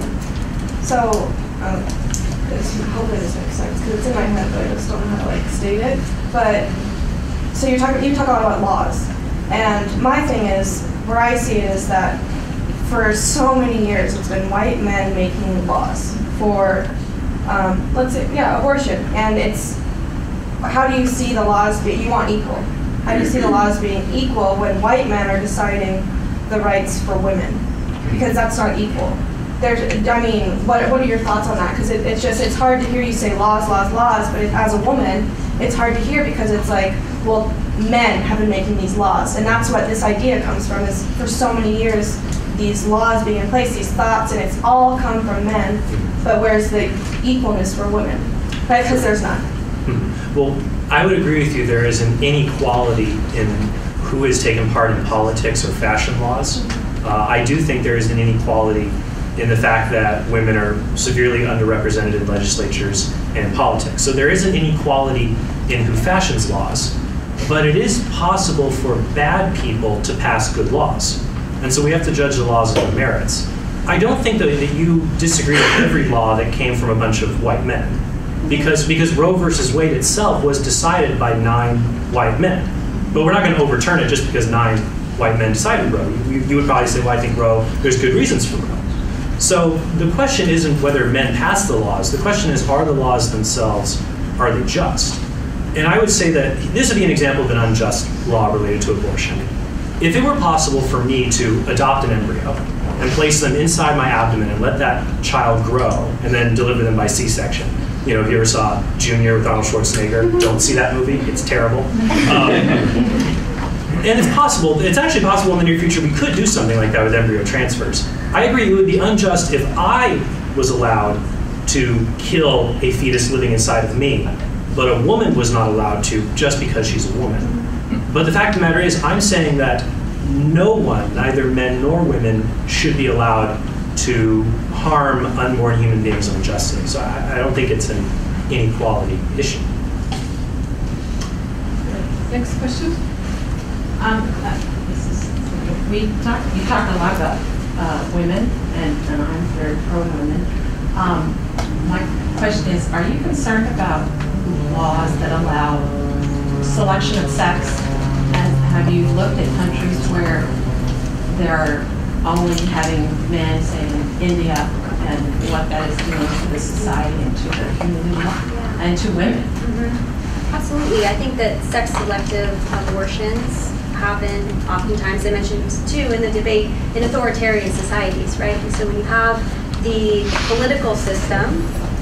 Speaker 6: so, um, this, hopefully this makes sense because it's in my head, but I just don't know how to like state it. But so you talk you talk a lot about laws, and my thing is where I see it is that for so many years it's been white men making laws for, um, let's say, yeah, abortion, and it's how do you see the laws be? You want equal. How do you see the laws being equal when white men are deciding the rights for women? Because that's not equal. There's, I mean, what what are your thoughts on that? Because it, it's just, it's hard to hear you say laws, laws, laws, but it, as a woman, it's hard to hear because it's like, well, men have been making these laws, and that's what this idea comes from, is for so many years, these laws being in place, these thoughts, and it's all come from men, but where's the equalness for women? Because there's none.
Speaker 5: Well, I would agree with you, there is an inequality in who has taken part in politics or fashion laws. Uh, I do think there is an inequality in the fact that women are severely underrepresented in legislatures and in politics. So there is an inequality in who fashions laws, but it is possible for bad people to pass good laws. And so we have to judge the laws on their merits. I don't think that, that you disagree with every law that came from a bunch of white men, because, because Roe versus Wade itself was decided by nine white men. But we're not going to overturn it just because nine white men decided Roe. You, you would probably say, well, I think Roe, there's good reasons for Roe. So the question isn't whether men pass the laws. The question is, are the laws themselves, are they just? And I would say that this would be an example of an unjust law related to abortion. If it were possible for me to adopt an embryo and place them inside my abdomen and let that child grow and then deliver them by C-section. You know, if you ever saw Junior with Arnold Schwarzenegger, don't see that movie, it's terrible. Um, and it's possible, it's actually possible in the near future we could do something like that with embryo transfers. I agree it would be unjust if I was allowed to kill a fetus living inside of me, but a woman was not allowed to just because she's a woman. But the fact of the matter is, I'm saying that no one, neither men nor women, should be allowed to harm unborn human beings unjustly. So I, I don't think it's an inequality issue.
Speaker 1: Next question.
Speaker 7: Um, uh, this is, we talk, you talk a lot about uh, women, and, and I'm very pro-women. Um, my question is, are you concerned about laws that allow selection of sex? And have you looked at countries where they're only having men, say in India, and what that is doing to the society and to the community
Speaker 2: Yeah.
Speaker 7: and to women?
Speaker 2: Mm-hmm. Absolutely. I think that sex-selective abortions happen oftentimes, I mentioned too in the debate, in authoritarian societies, right? And so when you have the political system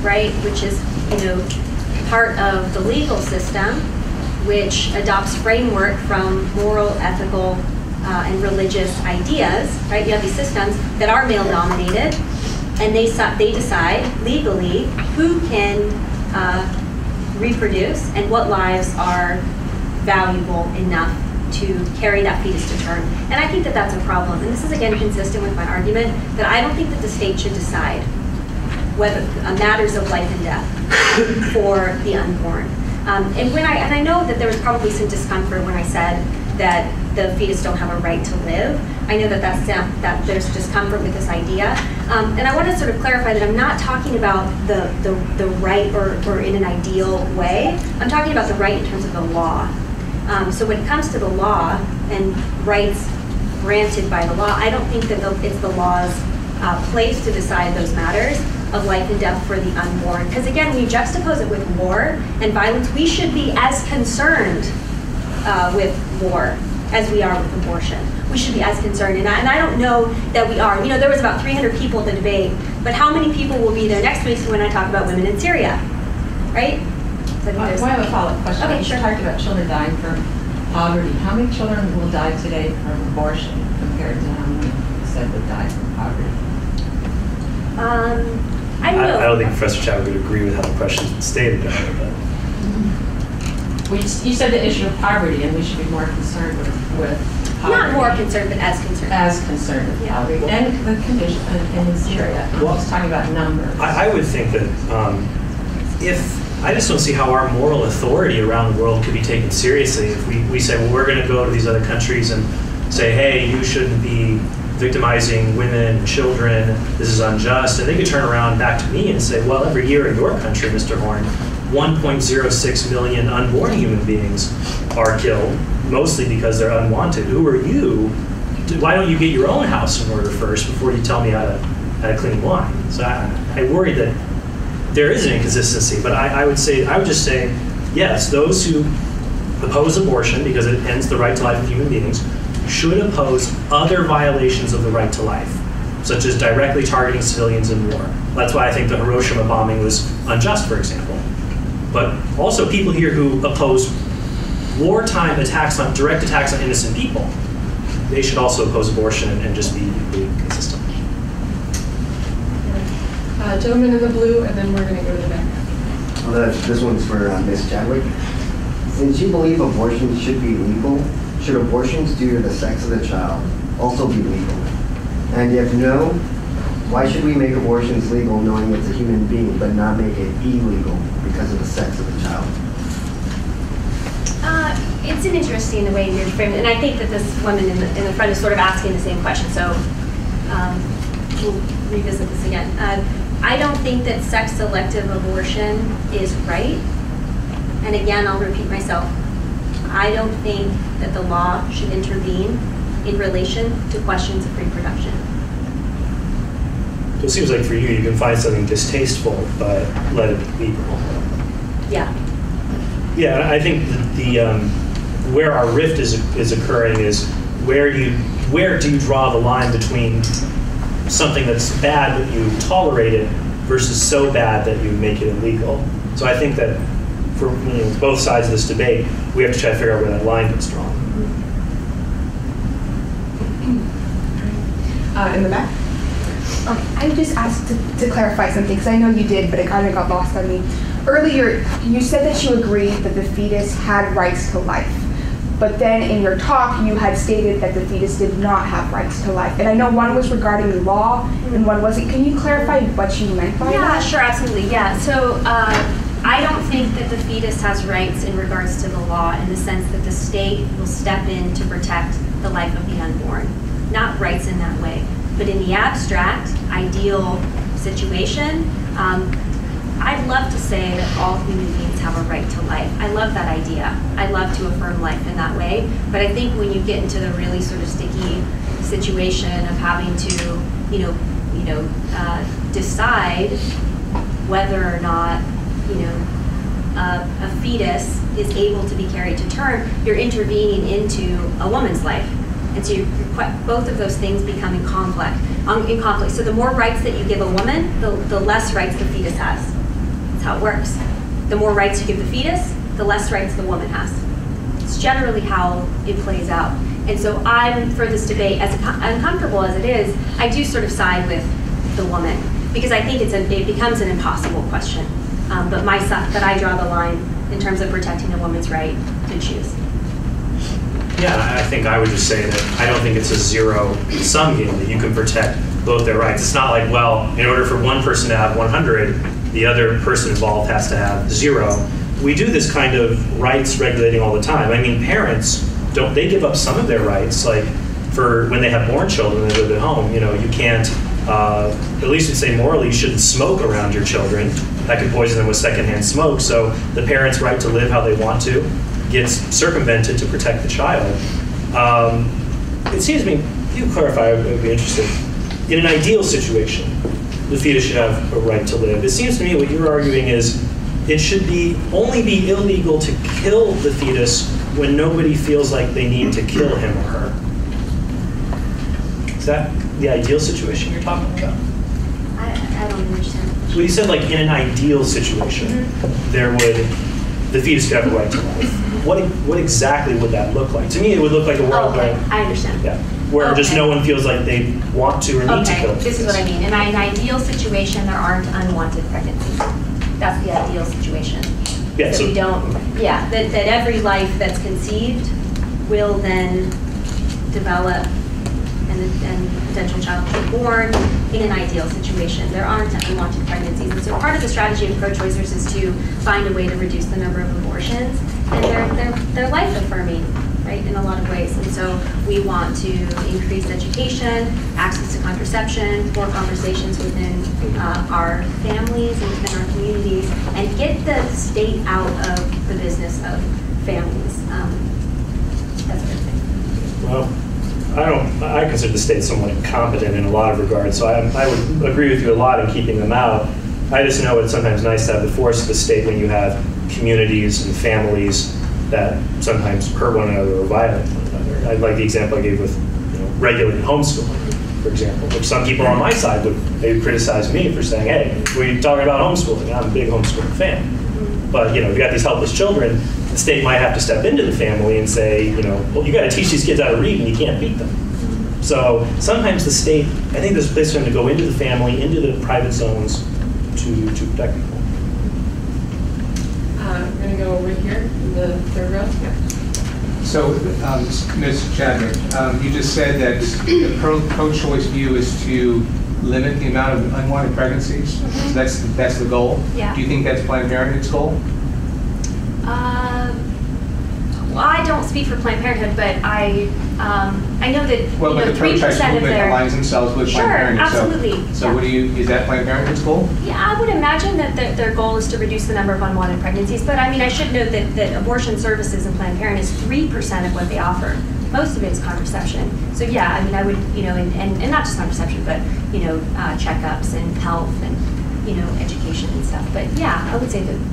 Speaker 2: right, which is, you know, part of the legal system, which adopts framework from moral, ethical, uh, and religious ideas, right? You have these systems that are male-dominated, and they they decide legally who can uh, reproduce and what lives are valuable enough to carry that fetus to term. And I think that that's a problem. And this is again consistent with my argument that I don't think that the state should decide whether uh, matters of life and death for the unborn. Um, and when I and I know that there was probably some discomfort when I said that the fetus don't have a right to live. I know that that's that there's discomfort with this idea, um, and I want to sort of clarify that I'm not talking about the the, the right or, or in an ideal way. I'm talking about the right in terms of the law. Um, so when it comes to the law and rights granted by the law, I don't think that the, it's the law's uh, place to decide those matters of life and death for the unborn. Because again, when you juxtapose it with war and violence, we should be as concerned uh, with war as we are with abortion. We should be as concerned, and I, and I don't know that we are. You know, there was about three hundred people at the debate, but how many people will be there next week when I talk about women in Syria, right? So I,
Speaker 7: Uh, well, I have a follow-up question.
Speaker 2: Okay,
Speaker 7: you
Speaker 2: sure.
Speaker 7: talked about children dying from poverty. How many children will die today from abortion compared to how many you said would die from poverty?
Speaker 2: Um, I don't
Speaker 5: I,
Speaker 2: know.
Speaker 5: I don't think Professor Chadwick would agree with how the question is stated there, but.
Speaker 7: Well, you, you said the issue of poverty, and we should be more concerned with, with poverty.
Speaker 2: Not more concerned, but as concerned.
Speaker 7: As concerned with
Speaker 2: Yeah.
Speaker 7: poverty. And the condition in, in Syria. I'm
Speaker 5: Well,
Speaker 7: just talking about numbers.
Speaker 5: I, I would think that um, if, I just don't see how our moral authority around the world could be taken seriously if we, we say, well, we're going to go to these other countries and say, hey, you shouldn't be victimizing women and children, this is unjust. And they could turn around back to me and say, well, every year in your country, Mister Horn, one point zero six million unborn human beings are killed, mostly because they're unwanted. Who are you? Why don't you get your own house in order first before you tell me how to, how to clean wine? So I, I worry that there is an inconsistency, but I, I would say, I would just say, yes, those who oppose abortion because it ends the right to life of human beings should oppose other violations of the right to life, such as directly targeting civilians in war. That's why I think the Hiroshima bombing was unjust, for example. But also people here who oppose wartime attacks on, direct attacks on innocent people, they should also oppose abortion and, and just be, be consistent.
Speaker 6: Uh, gentleman in the blue, and then we're going to go to the back.
Speaker 8: Well, that, this one's for uh, Miz Chadwick. Since you believe abortions should be legal, should abortions due to the sex of the child also be legal? And if no, why should we make abortions legal knowing it's a human being, but not make it illegal because of the sex of the child?
Speaker 2: Uh, it's an interesting the way you're framing it, and I think that this woman in the, in the front is sort of asking the same question, so um, we'll revisit this again. Uh, I don't think that sex-selective abortion is right, and again, I'll repeat myself. I don't think that the law should intervene in relation to questions of reproduction.
Speaker 5: So it seems like for you, you can find something distasteful, but let it be legal.
Speaker 2: Yeah.
Speaker 5: Yeah, and I think the, the um, where our rift is is occurring is where you where do you draw the line between something that's bad but you tolerate it versus so bad that you make it illegal. So I think that for you know, both sides of this debate, we have to try to figure out where that line gets drawn.
Speaker 6: Uh, in the back.
Speaker 9: Um, I just asked to, to clarify something, because I know you did, but it kind of got lost on me. Earlier, you said that you agreed that the fetus had rights to life. But then in your talk, you had stated that the fetus did not have rights to life. And I know one was regarding the law, and one wasn't. Can you clarify what you meant by
Speaker 2: Yeah,
Speaker 9: that?
Speaker 2: sure, absolutely, yeah. So uh, I don't think that the fetus has rights in regards to the law in the sense that the state will step in to protect the life of the unborn. Not rights in that way. But in the abstract, ideal situation, um, I'd love to say that all human beings have a right to life. I love that idea. I love to affirm life in that way. But I think when you get into the really sort of sticky situation of having to, you know, you know, uh, decide whether or not, you know, uh, a fetus is able to be carried to term, you're intervening into a woman's life. And so you're, both of those things become in conflict. Um, in conflict. So the more rights that you give a woman, the, the less rights the fetus has. how it works. The more rights you give the fetus, the less rights the woman has. It's generally how it plays out. And so I'm, for this debate, as uncomfortable as it is, I do sort of side with the woman, because I think it's a, it becomes an impossible question. Um, but my but I draw the line in terms of protecting a woman's right to choose.
Speaker 5: Yeah, I think I would just say that I don't think it's a zero-sum game, that you can protect both their rights. It's not like, well, in order for one person to have one hundred, the other person involved has to have zero. We do this kind of rights regulating all the time. I mean, parents, don't they give up some of their rights? Like, for when they have born children, they live at home, you know, you can't, uh, at least you'd say morally, you shouldn't smoke around your children. That could poison them with secondhand smoke. So the parent's right to live how they want to gets circumvented to protect the child. Um, it seems to me, if you clarify, I would be interested. In an ideal situation, the fetus should have a right to live. It seems to me what you're arguing is it should be only be illegal to kill the fetus when nobody feels like they need to kill him or her. Is that the ideal situation you're talking about?
Speaker 2: I, I don't understand.
Speaker 5: Well, you said like in an ideal situation, mm-hmm. there would, the fetus could have a right to life. What, what exactly would that look like? To me, it would look like a world
Speaker 2: okay.
Speaker 5: where,
Speaker 2: I understand.
Speaker 5: Yeah, where okay. just no one feels like they want to or need
Speaker 2: okay.
Speaker 5: to kill the
Speaker 2: This
Speaker 5: fetus.
Speaker 2: is what I mean. In an ideal situation, there aren't unwanted pregnancies. That's the ideal situation.
Speaker 5: Yeah,
Speaker 2: so,
Speaker 5: so
Speaker 2: we don't, yeah, that, that every life that's conceived will then develop and and potential child will be born in an ideal situation. There aren't unwanted pregnancies. And so part of the strategy of pro-choicers is to find a way to reduce the number of abortions. And they're, they're, they're life-affirming, right, in a lot of ways. And so we want to increase education, access to contraception, more conversations within uh, our families and within our communities, and get the state out of the business of families. Um, that's what I think.
Speaker 5: Well, I don't. I consider the state somewhat incompetent in a lot of regards. So I, I would agree with you a lot in keeping them out. I just know it's sometimes nice to have the force of the state when you have communities and families that sometimes hurt one another or violate one another. I like the example I gave with you know, regulated homeschooling, for example, which some people on my side would they would criticize me for saying, "Hey, we're talking about homeschooling. I'm a big homeschooling fan." But you know, if you got these helpless children, the state might have to step into the family and say, you know, well, you got to teach these kids how to read, and you can't beat them. So sometimes the state, I think there's a place for them to go into the family, into the private zones, to to protect people.
Speaker 10: Uh, I'm going to go over here in the third row. Yeah.
Speaker 11: So, um, Miz Chadwick, um, you just said that the pro, pro-choice view is to limit the amount of unwanted pregnancies. Mm-hmm. So that's that's the goal.
Speaker 2: Yeah.
Speaker 11: Do you think that's Planned Parenthood's goal?
Speaker 2: Uh, well, I don't speak for Planned Parenthood, but I um, I know that
Speaker 11: well,
Speaker 2: you
Speaker 11: but
Speaker 2: know,
Speaker 11: the pro-choice movement
Speaker 2: their...
Speaker 11: aligns themselves with
Speaker 2: sure,
Speaker 11: Planned Parenthood.
Speaker 2: Absolutely.
Speaker 11: So, so
Speaker 2: yeah.
Speaker 11: what do you? Is that Planned Parenthood's goal?
Speaker 2: Yeah, I would imagine that their, their goal is to reduce the number of unwanted pregnancies. But I mean, I should note that, that abortion services in Planned Parenthood is three percent of what they offer. Most of it is contraception. So yeah, I mean, I would, you know, and, and, and not just contraception, but, you know, uh, checkups and health and, you know, education and stuff. But yeah, I would say that.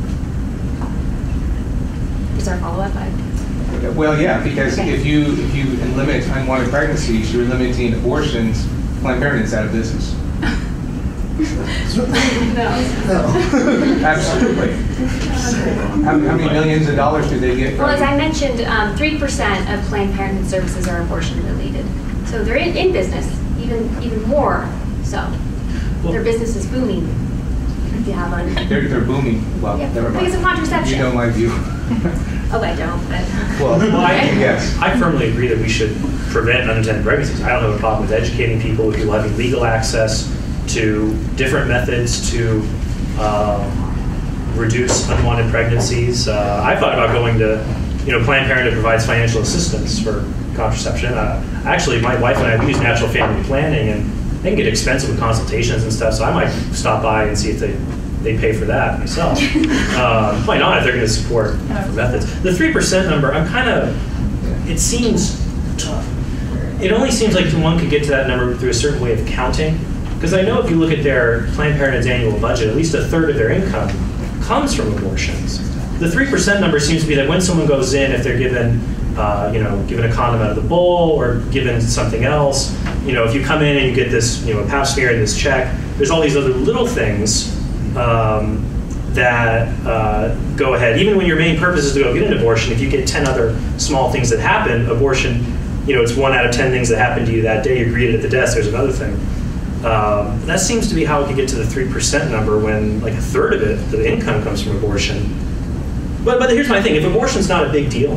Speaker 2: Is there a follow-up? I,
Speaker 11: Well, yeah, because
Speaker 2: okay.
Speaker 11: if you if you limit unwanted pregnancies, you're limiting abortions. Planned Parenthood's out of business.
Speaker 10: No.
Speaker 11: No. Absolutely. How, how many millions of dollars do they get?
Speaker 2: Well, as I mentioned, um, three percent of Planned Parenthood services are abortion-related. So they're in, in business, even even more so. Well, their business is booming. If you have un-
Speaker 11: They're, they're booming. Well,
Speaker 2: yeah,
Speaker 11: never mind.
Speaker 2: because of contraception.
Speaker 11: You know my view.
Speaker 2: Oh, I don't, but...
Speaker 11: Well,
Speaker 5: well I,
Speaker 11: yes.
Speaker 5: I firmly agree that we should prevent unintended pregnancies. I don't have a problem with educating people, with people having legal access to different methods to uh, reduce unwanted pregnancies. Uh, I thought about going to, you know, Planned Parenthood provides financial assistance for contraception. Uh, actually, my wife and I we use natural family planning, and they can get expensive with consultations and stuff, so I might stop by and see if they they pay for that myself. uh, why not if they're going to support methods? The three percent number, I'm kind of, it seems tough. It only seems like one could get to that number through a certain way of counting. Because I know if you look at their Planned Parenthood's annual budget, at least a third of their income comes from abortions. The three percent number seems to be that when someone goes in, if they're given, uh, you know, given a condom out of the bowl or given something else, you know, if you come in and you get this, you know, a pap smear and this check, there's all these other little things um, that uh, go ahead, even when your main purpose is to go get an abortion, if you get ten other small things that happen, abortion, you know, it's one out of ten things that happen to you that day, you're greeted at the desk, there's another thing. Um, that seems to be how we could get to the three percent number when like a third of it, the income comes from abortion. But, but here's my thing, if abortion's not a big deal,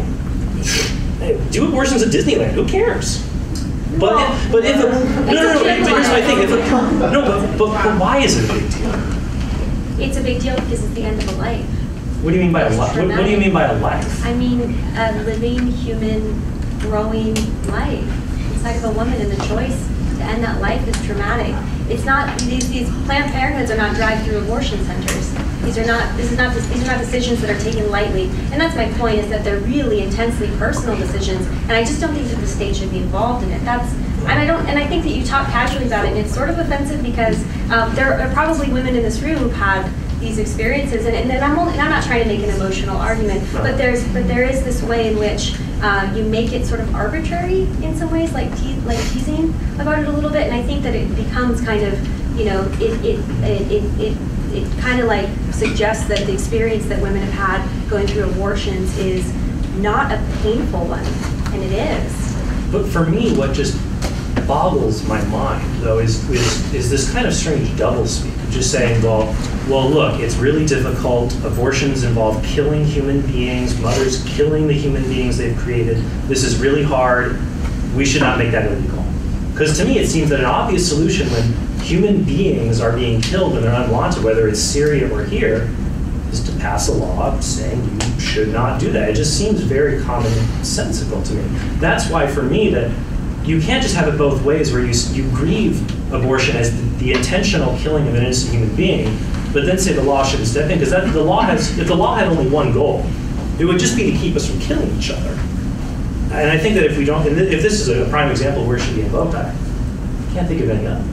Speaker 5: hey, do abortions at Disneyland, who cares? But if, but if, a, no, no, no, but here's my thing, if a, no, but, but, but why is it a big deal?
Speaker 2: It's a big deal because it's the end of a life.
Speaker 5: What do you mean by a life? What, what do you mean by a life?
Speaker 2: I mean a living, human, growing life inside of a woman, and the choice to end that life is traumatic. It's not, these, these Planned Parenthoods are not drive-through abortion centers. These are not, this is not, these are not decisions that are taken lightly. And that's my point, is that they're really intensely personal decisions, and I just don't think that the state should be involved in it. That's, and I don't, and I think that you talk casually about it, and it's sort of offensive because um, there are probably women in this room who've had these experiences, and, and, I'm only, and I'm not trying to make an emotional argument, but there's, but there is this way in which um, you make it sort of arbitrary in some ways, like te like teasing about it a little bit, and I think that it becomes kind of, you know, it it it it, it, it kind of like suggests that the experience that women have had going through abortions is not a painful one, and it is.
Speaker 5: But for me, what just boggles my mind, though, is, is, is this kind of strange doublespeak. Just saying, well, well, look, it's really difficult. Abortions involve killing human beings, mothers killing the human beings they've created. This is really hard. We should not make that illegal. Because to me, it seems that an obvious solution when human beings are being killed when they're unwanted, whether it's Syria or here, is to pass a law saying you should not do that. It just seems very commonsensical to me. That's why, for me, that you can't just have it both ways, where you, you grieve abortion as the, the intentional killing of an innocent human being, but then say the law shouldn't step in, because that the law has, if the law had only one goal, it would just be to keep us from killing each other. And I think that if we don't, and if this is a prime example of where it should be invoked, I can't think of any other.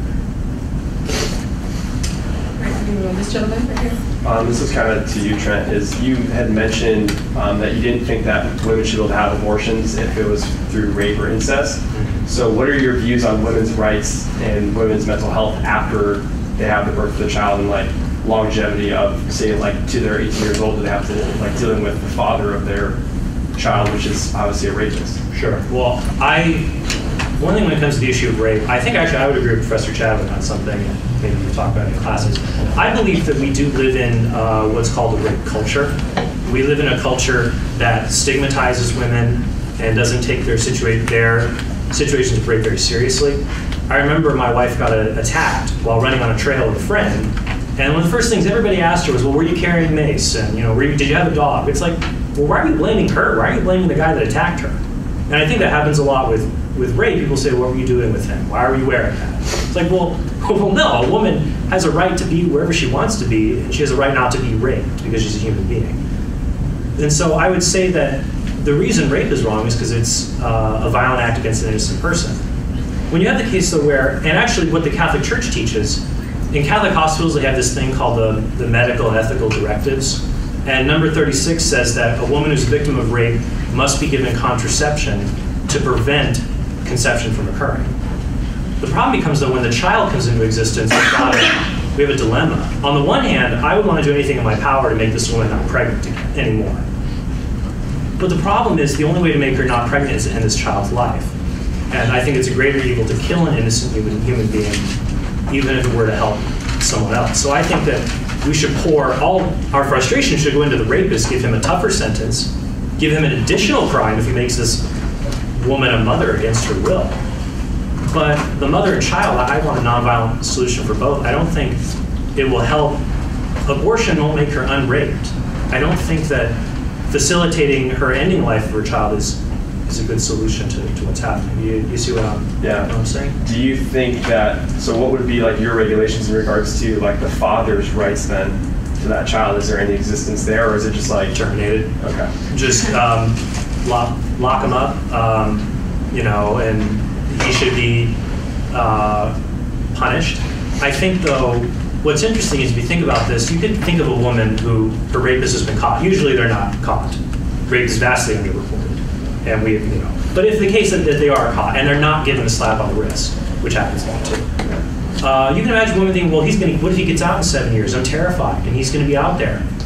Speaker 10: This gentleman right here.
Speaker 12: Um, this is kind of to you, Trent, is you had mentioned um, that you didn't think that women should be able to have abortions if it was through rape or incest. Mm-hmm. So what are your views on women's rights and women's mental health after they have the birth of the child, and like longevity of, say, like to their eighteen years old, do they have to like dealing with the father of their child, which is obviously a rapist?
Speaker 5: Sure. Well, I, one thing when it comes to the issue of rape, I think actually I would agree with Professor Chadwick on something, and maybe we talk about it in classes. I believe that we do live in uh, what's called a rape culture. We live in a culture that stigmatizes women and doesn't take their, situa their situations of rape very seriously. I remember my wife got a, attacked while running on a trail with a friend, and one of the first things everybody asked her was, well, were you carrying mace? And, you know, were you, did you have a dog? It's like, well, why are you blaming her? Why are you blaming the guy that attacked her? And I think that happens a lot with, with rape. People say, what were you doing with him? Why were you wearing that? It's like, well, well, no, a woman has a right to be wherever she wants to be, and she has a right not to be raped because she's a human being. And so I would say that the reason rape is wrong is because it's uh, a violent act against an innocent person. When you have the case, though, where, and actually what the Catholic Church teaches, in Catholic hospitals they have this thing called the, the medical and ethical directives. And number thirty-six says that a woman who's a victim of rape must be given contraception to prevent conception from occurring. The problem becomes, though, when the child comes into existence, we've got a, we have a dilemma. On the one hand, I would want to do anything in my power to make this woman not pregnant anymore. But the problem is, the only way to make her not pregnant is to end this child's life. And I think it's a greater evil to kill an innocent human, human being, even if it were to help someone else. So I think that we should pour all our frustration should go into the rapist, give him a tougher sentence, give him an additional crime if he makes this woman a mother against her will. But the mother and child, I want a nonviolent solution for both. I don't think it will help. Abortion won't make her unraped. I don't think that facilitating her ending life of her child is is a good solution to, to what's happening. You, you see what I'm,
Speaker 12: yeah.
Speaker 5: what I'm saying?
Speaker 12: Do you think that, so what would be like your regulations in regards to like the father's rights then to that child? Is there any existence there, or is it just like
Speaker 5: terminated?
Speaker 12: Okay.
Speaker 5: Just um, lock, lock him up, um, you know, and he should be uh, punished. I think, though, what's interesting is if you think about this, you could think of a woman who her rapist has been caught. Usually they're not caught. Rape is vastly underreported. And we, you know, but if the case that, that they are caught and they're not given a slap on the wrist, which happens a lot too, uh, you can imagine women thinking, well, he's going to, what if he gets out in seven years? I'm terrified, and he's going to be out there.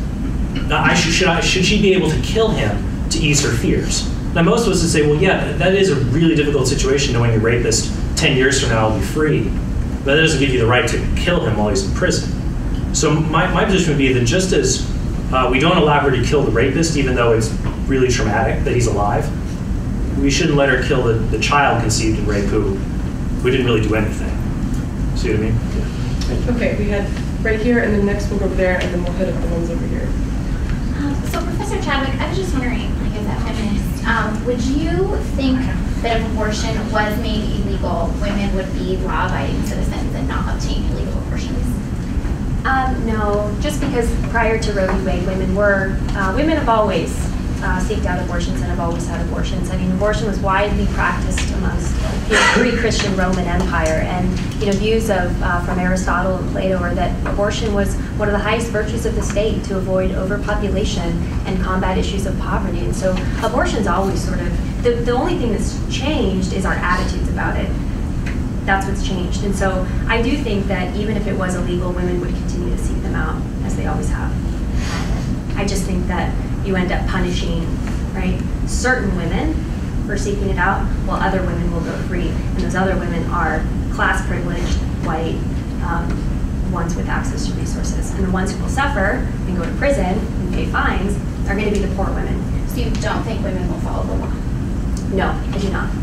Speaker 5: I should, should, I, should she be able to kill him to ease her fears? Now, most of us would say, well, yeah, that is a really difficult situation knowing the rapist ten years from now will be free, but that doesn't give you the right to kill him while he's in prison. So my, my position would be that just as uh, we don't allow her to kill the rapist, even though it's really traumatic that he's alive, we shouldn't let her kill the, the child conceived in rape who, who didn't really do anything. See what I mean? Yeah.
Speaker 10: Okay, we had right here, and then next we'll go over there, and then we'll hit up the ones over here.
Speaker 13: Um, so Professor Chadwick, I was just wondering, like as a feminist, um, would you think that if abortion was made illegal, women would be law-abiding citizens and not obtain illegal abortions?
Speaker 2: Um, no, just because prior to Roe v. Wade, women were, uh, women have always uh, seeked out abortions and have always had abortions. I mean, abortion was widely practiced amongst the pre-Christian Roman Empire, and you know, views of uh, from Aristotle and Plato are that abortion was one of the highest virtues of the state to avoid overpopulation and combat issues of poverty. And so, abortion's always sort of the the only thing that's changed is our attitudes about it. That's what's changed. And so I do think that even if it was illegal, women would continue to seek them out, as they always have. I just think that you end up punishing, right, certain women for seeking it out, while other women will go free. And those other women are class privileged, white, um, ones with access to resources. And the ones who will suffer and go to prison and pay fines are going to be the poor women.
Speaker 13: So you don't think women will follow the law?
Speaker 2: No, I do not.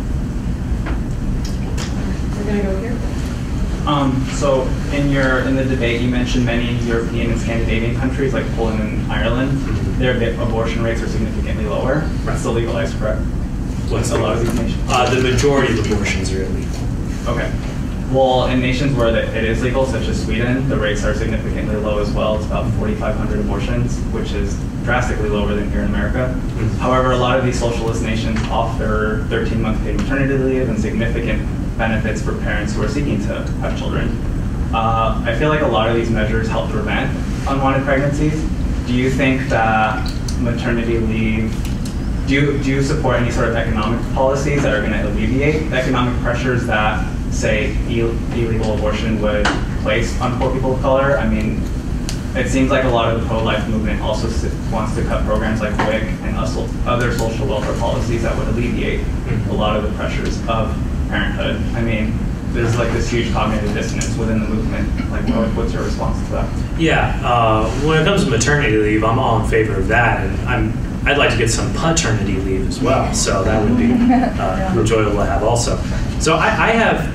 Speaker 10: We're gonna go here.
Speaker 14: Um, so in your in the debate, you mentioned many European and Scandinavian countries like Poland and Ireland. Their abortion rates are significantly lower. Right. It's still legalized, correct?
Speaker 5: What's
Speaker 14: a lot of these nations?
Speaker 5: Uh, the majority of abortions are illegal.
Speaker 14: Okay. Well, in nations where it is legal, such as Sweden, the rates are significantly low as well. It's about forty-five hundred abortions, which is drastically lower than here in America. Mm-hmm. However, a lot of these socialist nations offer thirteen-month paid maternity leave and significant benefits for parents who are seeking to have children. Uh, I feel like a lot of these measures help prevent unwanted pregnancies. Do you think that maternity leave, do you, do you support any sort of economic policies that are going to alleviate the economic pressures that, say, Ill illegal abortion would place on poor people of color? I mean, it seems like a lot of the pro-life movement also wants to cut programs like W I C and other social welfare policies that would alleviate a lot of the pressures of parenthood. I mean, there's like this huge cognitive dissonance within the movement. Like, what, what's your response to that?
Speaker 5: Yeah, uh, when it comes to maternity leave, I'm all in favor of that, and I'm I'd like to get some paternity leave as well. So that would be uh, enjoyable to have also. So I, I have,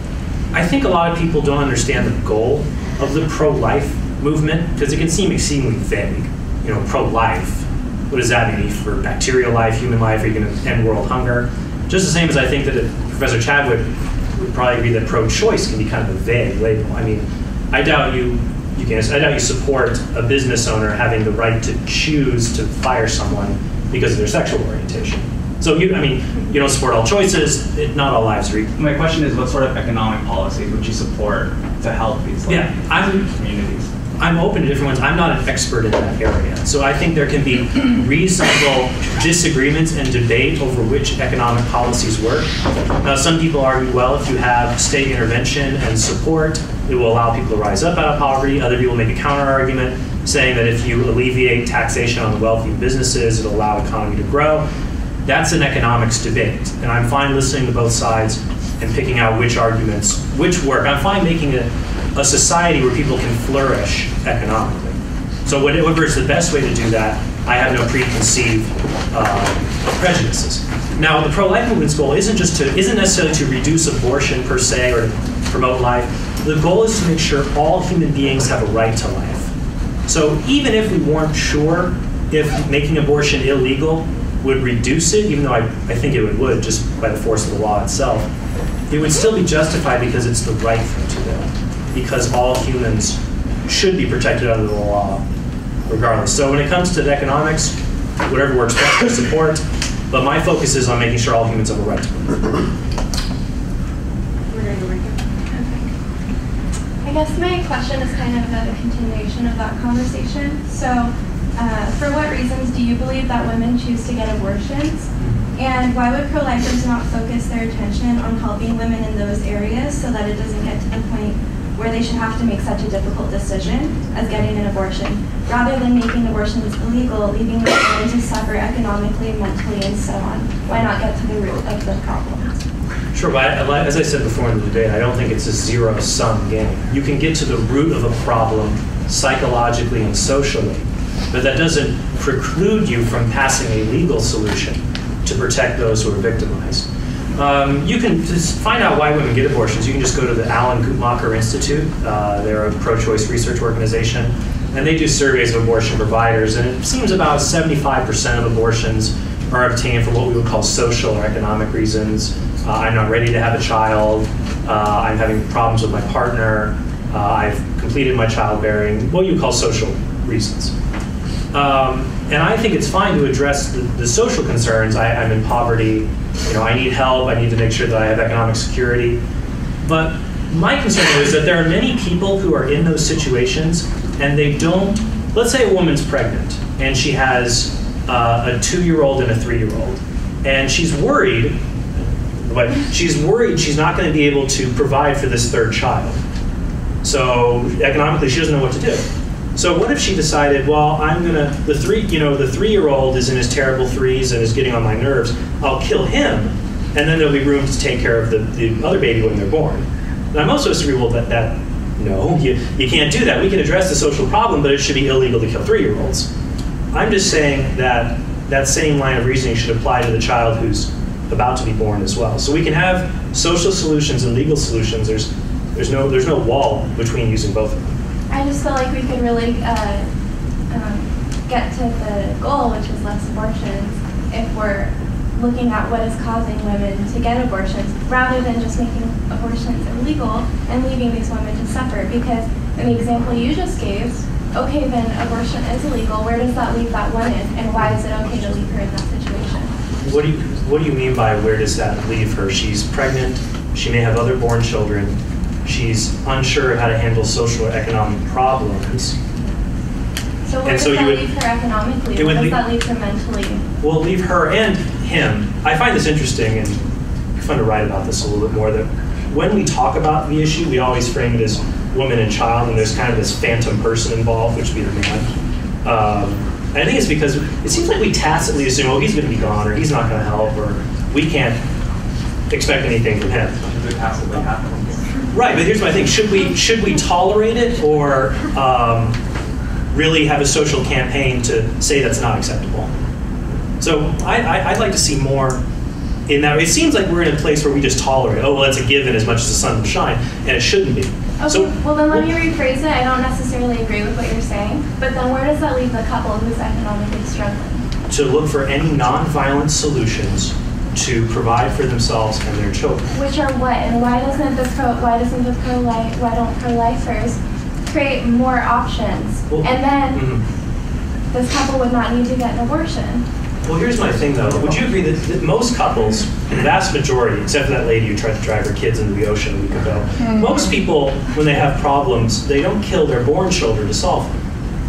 Speaker 5: I think a lot of people don't understand the goal of the pro-life movement because it can seem exceedingly vague. You know, pro-life. What does that mean? For bacterial life, human life? Are you going to end world hunger? Just the same as I think that Professor Chadwick would probably agree that pro-choice can be kind of a vague label. I mean, I doubt you, you can, I doubt you support a business owner having the right to choose to fire someone because of their sexual orientation. So you, I mean, you don't support all choices. It, not all lives are equal.
Speaker 14: My question is, what sort of economic policies would you support to help these like,
Speaker 5: yeah, I'm,
Speaker 14: communities?
Speaker 5: I'm open to different ones. I'm not an expert in that area. So I think there can be reasonable disagreements and debate over which economic policies work. Now, some people argue, well, if you have state intervention and support, it will allow people to rise up out of poverty. Other people make a counter argument saying that if you alleviate taxation on the wealthy businesses, it'll allow the economy to grow. That's an economics debate. And I'm fine listening to both sides and picking out which arguments, which work. I'm fine making a a society where people can flourish economically. So whatever is the best way to do that, I have no preconceived uh, prejudices. Now, the pro-life movement's goal isn't just to, isn't necessarily to reduce abortion per se or to promote life. The goal is to make sure all human beings have a right to life. So even if we weren't sure if making abortion illegal would reduce it, even though I, I think it would, would just by the force of the law itself, it would still be justified because it's the right thing to do. Because all humans should be protected under the law, regardless. So when it comes to the economics, whatever works best for support, but my focus is on making sure all humans have a right to live.
Speaker 4: We're going to go right here.
Speaker 15: I guess my question is kind of a continuation of that conversation. So, uh, for what reasons do you believe that women choose to get abortions? And why would pro-lifers not focus their attention on helping women in those areas so that it doesn't get to the point where they should have to make such a difficult decision as getting an abortion, rather than making abortions illegal, leaving the women to suffer economically, mentally, and so on? Why not get to the root of the problem?
Speaker 5: Sure, but I- as I said before in the debate, I don't think it's a zero-sum game. You can get to the root of a problem psychologically and socially, but that doesn't preclude you from passing a legal solution to protect those who are victimized. Um, you can just find out why women get abortions. You can just go to the Alan Guttmacher Institute. Uh, they're a pro-choice research organization, and they do surveys of abortion providers, and it seems about seventy-five percent of abortions are obtained for what we would call social or economic reasons. Uh, I'm not ready to have a child. Uh, I'm having problems with my partner. Uh, I've completed my childbearing, what you call social reasons. Um, and I think it's fine to address the, the social concerns. I, I'm in poverty, you know, I need help, I need to make sure that I have economic security. But my concern is that there are many people who are in those situations and they don't, let's say a woman's pregnant and she has uh, a two-year-old and a three-year-old, and she's worried, but she's worried she's not going to be able to provide for this third child. So economically, she doesn't know what to do. So what if she decided, well, I'm gonna, the three, you know, the three-year-old is in his terrible threes and is getting on my nerves, I'll kill him, and then there'll be room to take care of the, the other baby when they're born. And I'm also agree, well, that, that, no, you, you can't do that. We can address the social problem, but it should be illegal to kill three-year-olds. I'm just saying that that same line of reasoning should apply to the child who's about to be born as well. So we can have social solutions and legal solutions. There's, there's, no, there's no wall between using both of them.
Speaker 15: I just feel like we could really uh, um, get to the goal, which is less abortions, if we're looking at what is causing women to get abortions, rather than just making abortions illegal and leaving these women to suffer. Because in the example you just gave, okay, then abortion is illegal. Where does that leave that woman, and why is it okay to leave her in that situation?
Speaker 5: What do you, what do you mean by where does that leave her? She's pregnant. She may have other born children. She's unsure of how to handle social or economic problems.
Speaker 15: So where
Speaker 5: And
Speaker 15: does
Speaker 5: so you
Speaker 15: that
Speaker 5: would-
Speaker 15: leave her economically?
Speaker 5: it
Speaker 15: Where
Speaker 5: would
Speaker 15: does
Speaker 5: leave-
Speaker 15: that leave her mentally?
Speaker 5: We'll leave her and him. I find this interesting and fun to write about this a little bit more, that when we talk about the issue, we always frame it as woman and child, and there's kind of this phantom person involved, which would be the man. Um, and I think it's because it seems like we tacitly assume, oh, he's going to be gone, or he's not going to help, or we can't expect anything from him. Right, but here's my thing: should we should we tolerate it, or um, really have a social campaign to say that's not acceptable? So I, I, I'd like to see more in that. It seems like we're in a place where we just tolerate. Oh, well, it's a given as much as the sun will shine, and it shouldn't be.
Speaker 15: Okay,
Speaker 5: So,
Speaker 15: well then let me rephrase it. I don't necessarily agree with what you're saying, but then where does that leave the couple who's economically struggling?
Speaker 5: to look for any nonviolent solutions to provide for themselves and their children.
Speaker 15: Which are what? And why doesn't the pro? Why doesn't the pro life? Why don't pro-lifers create more options?
Speaker 5: Well,
Speaker 15: and then
Speaker 5: mhm.
Speaker 15: this couple would not need to get an abortion.
Speaker 5: Well, here's my thing, though. Would you agree that, that most couples, the vast majority, except for that lady who tried to drive her kids into the ocean a week ago,
Speaker 15: Mhm.
Speaker 5: most people, when they have problems, they don't kill their born children to solve them.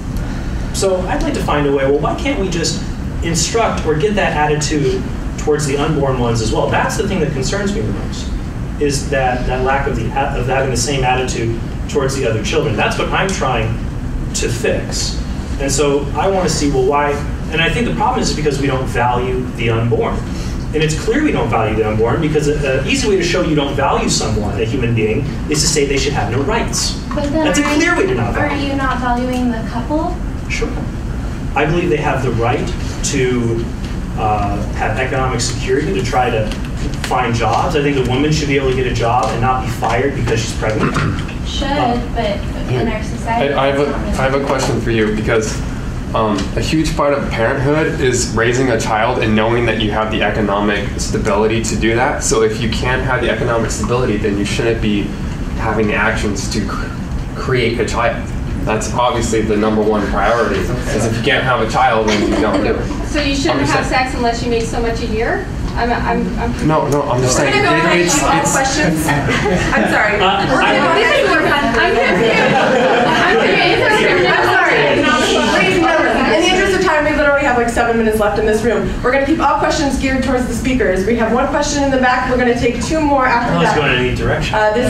Speaker 5: So I'd like to find a way, well, why can't we just instruct or get that attitude towards the unborn ones as well? That's the thing that concerns me the most, is that, that lack of, the, of having the same attitude towards the other children. That's what I'm trying to fix. And so I want to see, well, why? And I think the problem is because we don't value the unborn. And it's clear we don't value the unborn, because an easy way to show you don't value someone, a human being, is to say they should have no rights.
Speaker 15: But then
Speaker 5: That's a
Speaker 15: are
Speaker 5: clear
Speaker 15: you-
Speaker 5: way to not value.
Speaker 15: Are you not valuing the couple?
Speaker 5: Sure. I believe they have the right to uh, have economic security, to try to find jobs. I think the woman should be able to get a job and not be fired because she's pregnant.
Speaker 15: Should,
Speaker 5: Uh,
Speaker 15: but in our society,
Speaker 16: I, I, have a,
Speaker 15: it's not really
Speaker 16: I have a question for you, because um, a huge part of parenthood is raising a child and knowing that you have the economic stability to do that. So if you can't have the economic stability, then you shouldn't be having the actions to cr- create a child. That's obviously the number one priority, because if you can't have a child, then you don't do it.
Speaker 17: So you shouldn't
Speaker 16: I'm just
Speaker 17: have sex unless you make so much a year? I'm, I'm, I'm.
Speaker 16: No, no, I'm just
Speaker 17: We're
Speaker 16: saying.
Speaker 17: gonna go
Speaker 16: it-
Speaker 17: ahead and
Speaker 16: it's-
Speaker 17: do all
Speaker 16: it's-
Speaker 17: questions. I'm sorry.
Speaker 5: Uh,
Speaker 17: We're
Speaker 5: I-
Speaker 17: gonna- this is more fun. I'm confused. I'm confused.
Speaker 6: I'm sorry.
Speaker 17: I'm sorry.
Speaker 6: Ladies and gentlemen, in the interest of time, we literally have like
Speaker 10: seven minutes left in this room. We're going to keep all questions geared towards the speakers. We have one question in the back. We're going to take two more after
Speaker 5: I was
Speaker 10: that.
Speaker 5: going in any direction.
Speaker 10: Uh, this,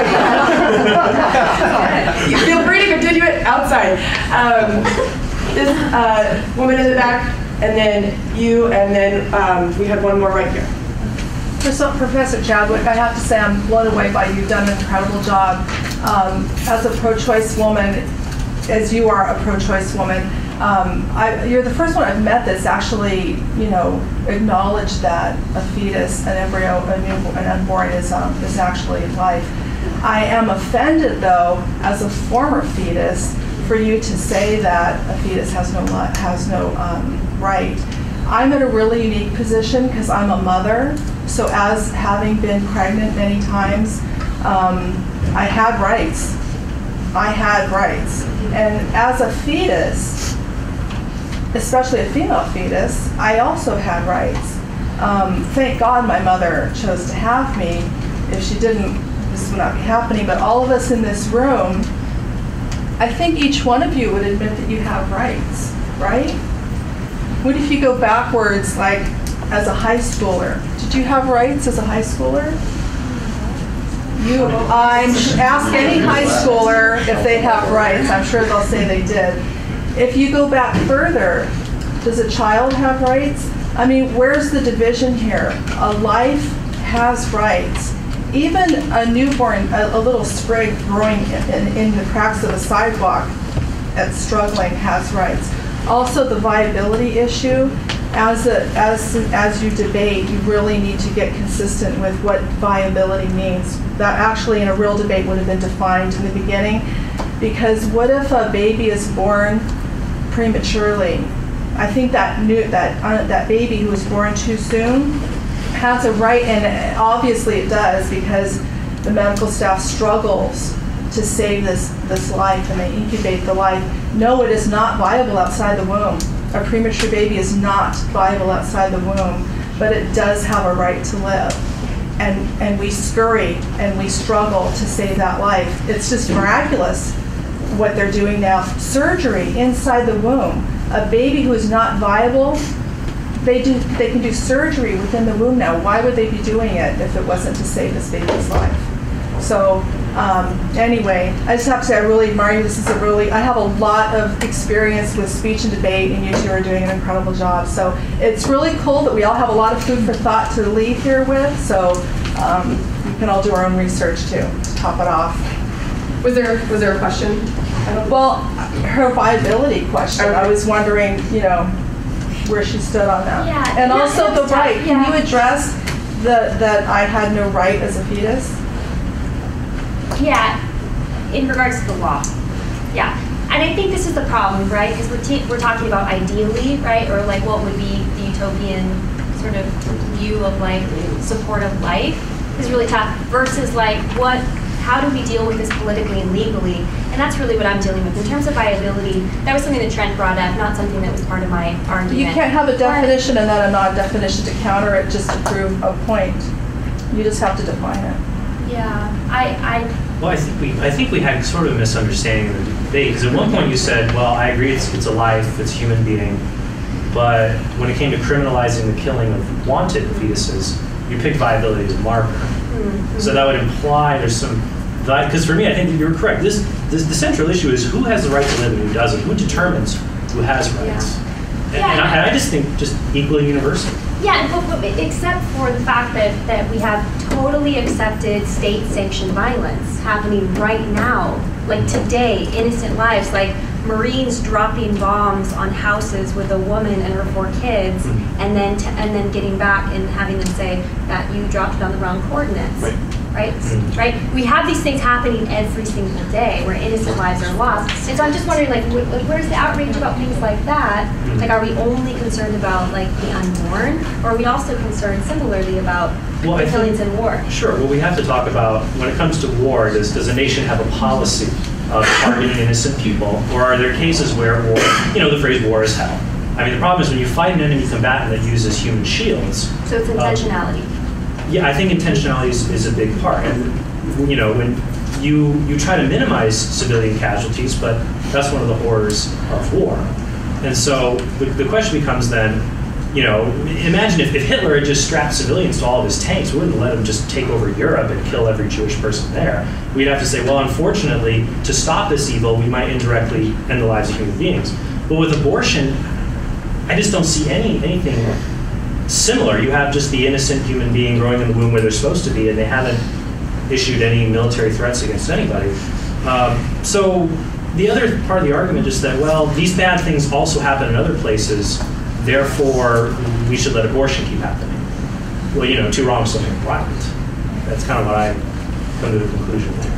Speaker 10: you feel free to continue it outside. Um, this uh, woman in the back, and then you, and then um, we have one more right here.
Speaker 6: Professor Chadwick, I have to say I'm blown away by you. You've done an incredible job. Um, as a pro-choice woman, as you are a pro-choice woman, um, I, you're the first one I've met that's actually, you know, acknowledged that a fetus, an embryo, a new, an unborn is, um, is actually life. I am offended, though, as a former fetus, for you to say that a fetus has no, has no um, right. I'm in a really unique position because I'm a mother. So as having been pregnant many times, um, I had rights. I had rights. And as a fetus, especially a female fetus, I also had rights. Um, thank God my mother chose to have me. If she didn't, this would not be happening. But all of us in this room, I think each one of you would admit that you have rights, right? What if you go backwards, like as a high schooler? Did you have rights as a high schooler? You, I'm ask any high schooler if they have rights. I'm sure they'll say they did. If you go back further, does a child have rights? I mean, where's the division here? A life has rights. Even a newborn, a, a little sprig growing in, in, in the cracks of a sidewalk that's struggling has rights. Also, the viability issue, as, a, as, as you debate, you really need to get consistent with what viability means. That actually in a real debate would have been defined in the beginning, because what if a baby is born prematurely? I think that new, that, uh, that baby who was born too soon has a right, and obviously it does, because the medical staff struggles to save this, this life, and they incubate the life. No, it is not viable outside the womb. A premature baby is not viable outside the womb, but it does have a right to live. And, and we scurry and we struggle to save that life. It's just miraculous what they're doing now. Surgery inside the womb. A baby who is not viable, they, do, they can do surgery within the womb now. Why would they be doing it if it wasn't to save this baby's life? So um, anyway, I just have to say I really admire you. This is a really, I have a lot of experience with speech and debate, and you two are doing an incredible job. So it's really cool that we all have a lot of food for thought to leave here with. So um, we can all do our own research too, to top it off.
Speaker 10: Was there, was there a question?
Speaker 6: Well, her viability question, I was wondering, you know, where she stood on that.
Speaker 13: Yeah,
Speaker 6: and
Speaker 13: yeah,
Speaker 6: also the
Speaker 13: tough,
Speaker 6: right.
Speaker 13: yeah.
Speaker 6: Can you address the, that I had no right as a fetus?
Speaker 2: Yeah, in regards to the law. Yeah, and I think this is the problem, right? Because we're, t- we're talking about ideally, right? Or like what would be the utopian sort of view of like support of life is really tough versus like what, how do we deal with this politically and legally? And that's really what I'm dealing with. In terms of viability, that was something that Trent brought up, not something that was part of my argument.
Speaker 6: You can't have a definition and then a non-definition to counter it just to prove a point. You just have to define it.
Speaker 13: Yeah, I, I
Speaker 5: Well, I think we, I think we had sort of a misunderstanding in the debate, because at one point you said, well, I agree it's, it's a life, it's a human being, but when it came to criminalizing the killing of wanted fetuses, you picked viability as a marker. Mm-hmm. So that would imply there's some, because for me, I think that you're correct. This, this, the central issue is who has the right to live and who doesn't, who determines who has rights.
Speaker 13: Yeah.
Speaker 5: And,
Speaker 13: Yeah.
Speaker 5: and, I, and I just think just equally universal.
Speaker 2: Yeah, but, but except for the fact that, that we have totally accepted state-sanctioned violence happening right now, like today, innocent lives, like Marines dropping bombs on houses with a woman and her four kids, mm-hmm. and then t- and then getting back and having them say that you dropped it on the wrong coordinates. Right. Right? Mm-hmm. Right? We have these things happening every single day where innocent lives are lost. And so I'm just wondering, like, wh- where's the outrage about things like that? Mm-hmm. Like, are we only concerned about, like, the unborn? Or are we also concerned similarly about
Speaker 5: well,
Speaker 2: the killings in war?
Speaker 5: Sure. Well, we have to talk about, when it comes to war, does, does a nation have a policy of targeting innocent people? Or are there cases where war, you know, the phrase war is hell? I mean, the problem is when you fight an enemy combatant that uses human shields.
Speaker 2: So it's intentionality.
Speaker 5: Um, Yeah, I think intentionality is, is a big part. And, you know, when you you try to minimize civilian casualties, but that's one of the horrors of war. And so the, the question becomes then, you know, imagine if, if Hitler had just strapped civilians to all of his tanks, we wouldn't let him just take over Europe and kill every Jewish person there. We'd have to say, well, unfortunately, to stop this evil, we might indirectly end the lives of human beings. But with abortion, I just don't see any anything similar. You have just the innocent human being growing in the womb where they're supposed to be, and they haven't issued any military threats against anybody. Um, so the other part of the argument is that, well, these bad things also happen in other places, therefore we should let abortion keep happening. Well, you know, two wrongs don't make a right. That's kind of what I come to the conclusion there.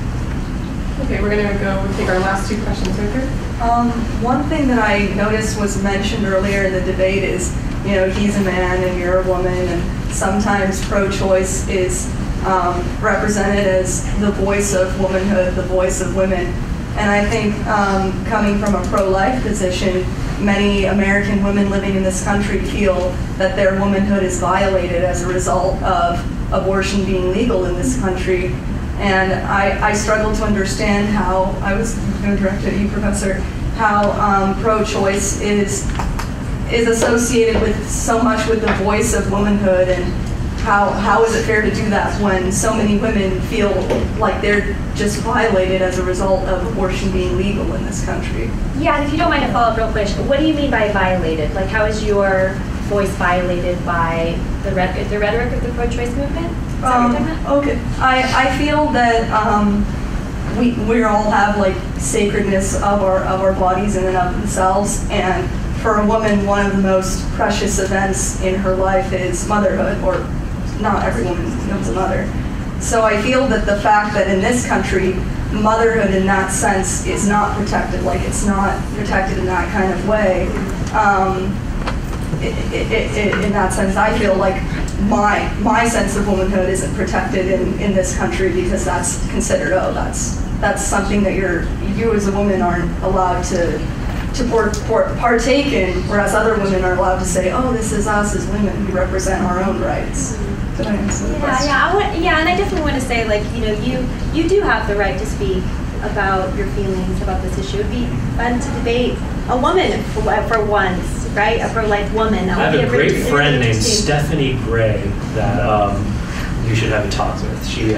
Speaker 10: Okay, we're going to go take our last two questions right here. Um, one thing that I noticed was mentioned earlier in the debate is, you know, he's a man and you're a woman, and sometimes pro-choice is um, represented as the voice of womanhood, the voice of women. And I think um, coming from a pro-life position, many American women living in this country feel that their womanhood is violated as a result of abortion being legal in this country. And I, I struggle to understand how, I was going to direct it at you, Professor, how um, pro-choice is, is associated with so much with the voice of womanhood, and how, how is it fair to do that when so many women feel like they're just violated as a result of abortion being legal in this country?
Speaker 2: Yeah, and if you don't mind to follow up real quick, what do you mean by violated? Like, how is your voice violated by the, rhet the rhetoric of the pro-choice movement? Is that
Speaker 10: Um,
Speaker 2: what you're talking about?
Speaker 10: okay, I, I feel that um, we we all have like sacredness of our of our bodies in and of themselves, and for a woman, one of the most precious events in her life is motherhood, or not every woman becomes a mother. So I feel that the fact that in this country, motherhood in that sense is not protected, like it's not protected in that kind of way. Um, it, it, it, in that sense, I feel like my my sense of womanhood isn't protected in, in this country, because that's considered, oh, that's that's something that you're you as a woman aren't allowed to to por, por, partake in, whereas other women are allowed to say, oh, this is us as women, we represent our own rights. Did I answer the
Speaker 2: Yeah,
Speaker 10: question?
Speaker 2: yeah, I want, yeah, and I definitely want to say, like, you know, you you do have the right to speak about your feelings about this issue. It'd be fun to debate a woman for, for once, right? A pro-life woman. That
Speaker 5: I have
Speaker 2: would
Speaker 5: a
Speaker 2: be
Speaker 5: great
Speaker 2: really
Speaker 5: friend named
Speaker 2: interesting-
Speaker 5: Stephanie Gray that um, you should have a talk with. She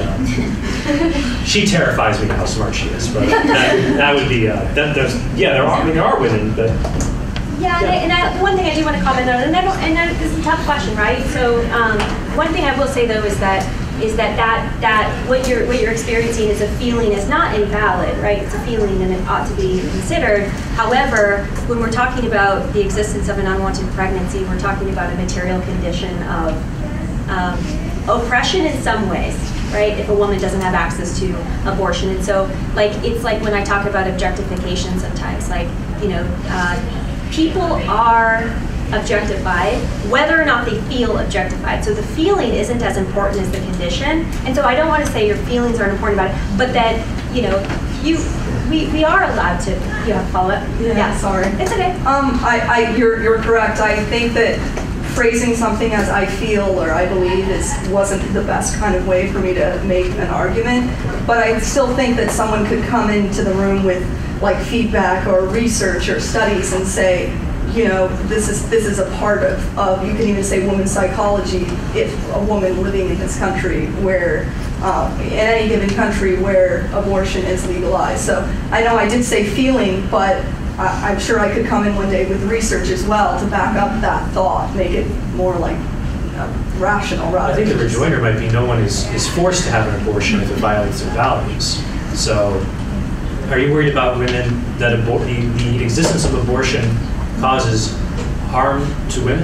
Speaker 5: uh, she terrifies me how smart she is, but that, that would be uh, that, there's yeah there are I mean, there are women, but
Speaker 2: Yeah, and, I, and I, the one thing I do want to comment on, and I don't, and I, this is a tough question, right? So um, one thing I will say though is that is that that that what you're what you're experiencing is a feeling is not invalid, right? It's a feeling and it ought to be considered. However, when we're talking about the existence of an unwanted pregnancy, we're talking about a material condition of um, oppression in some ways, right? If a woman doesn't have access to abortion, and so like it's like when I talk about objectification sometimes, like you know. Uh, People are objectified, whether or not they feel objectified. So the feeling isn't as important as the condition. And so I don't want to say your feelings aren't important about it, but that, you know, you we, we are allowed to, you have follow-up?
Speaker 10: Yeah,
Speaker 2: Yeah,
Speaker 10: sorry.
Speaker 2: It's okay.
Speaker 10: Um, I, I, you're, you're correct. I think that phrasing something as I feel or I believe is wasn't the best kind of way for me to make an argument. But I still think that someone could come into the room with like feedback or research or studies and say, you know, this is this is a part of, of you can even say women's psychology if a woman living in this country where, um, in any given country where abortion is legalized. So I know I did say feeling, but I, I'm sure I could come in one day with research as well to back up that thought, make it more like uh, rational rather
Speaker 5: I think the
Speaker 10: than just-
Speaker 5: rejoinder might be no one is, is forced to have an abortion if it violates their values. So are you worried about women that abor the, the existence of abortion causes harm to women?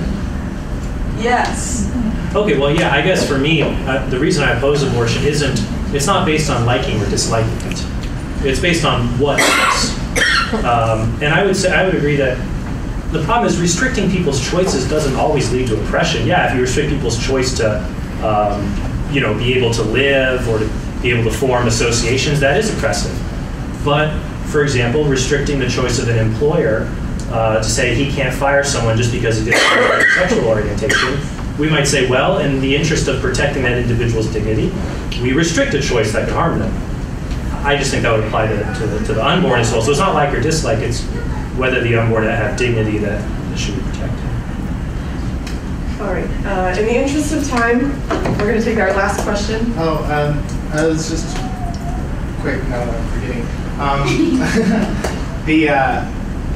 Speaker 10: Yes.
Speaker 5: Okay, well, yeah, I guess for me, uh, the reason I oppose abortion isn't, it's not based on liking or disliking it. It's based on what it is. Um, and I would say, I would agree that the problem is restricting people's choices doesn't always lead to oppression. Yeah, if you restrict people's choice to, um, you know, be able to live or to be able to form associations, that is oppressive. But, for example, restricting the choice of an employer uh, to say he can't fire someone just because he disagrees with sexual orientation, we might say, well, in the interest of protecting that individual's dignity, we restrict a choice that can harm them. I just think that would apply to, to, the, to the unborn as well. So it's not like or dislike, it's whether the unborn have dignity that, that should be protected.
Speaker 1: All right, uh, in the interest of time, we're going to take our last question.
Speaker 18: Oh, um, I was just quick, now that I'm forgetting. Um, the, uh,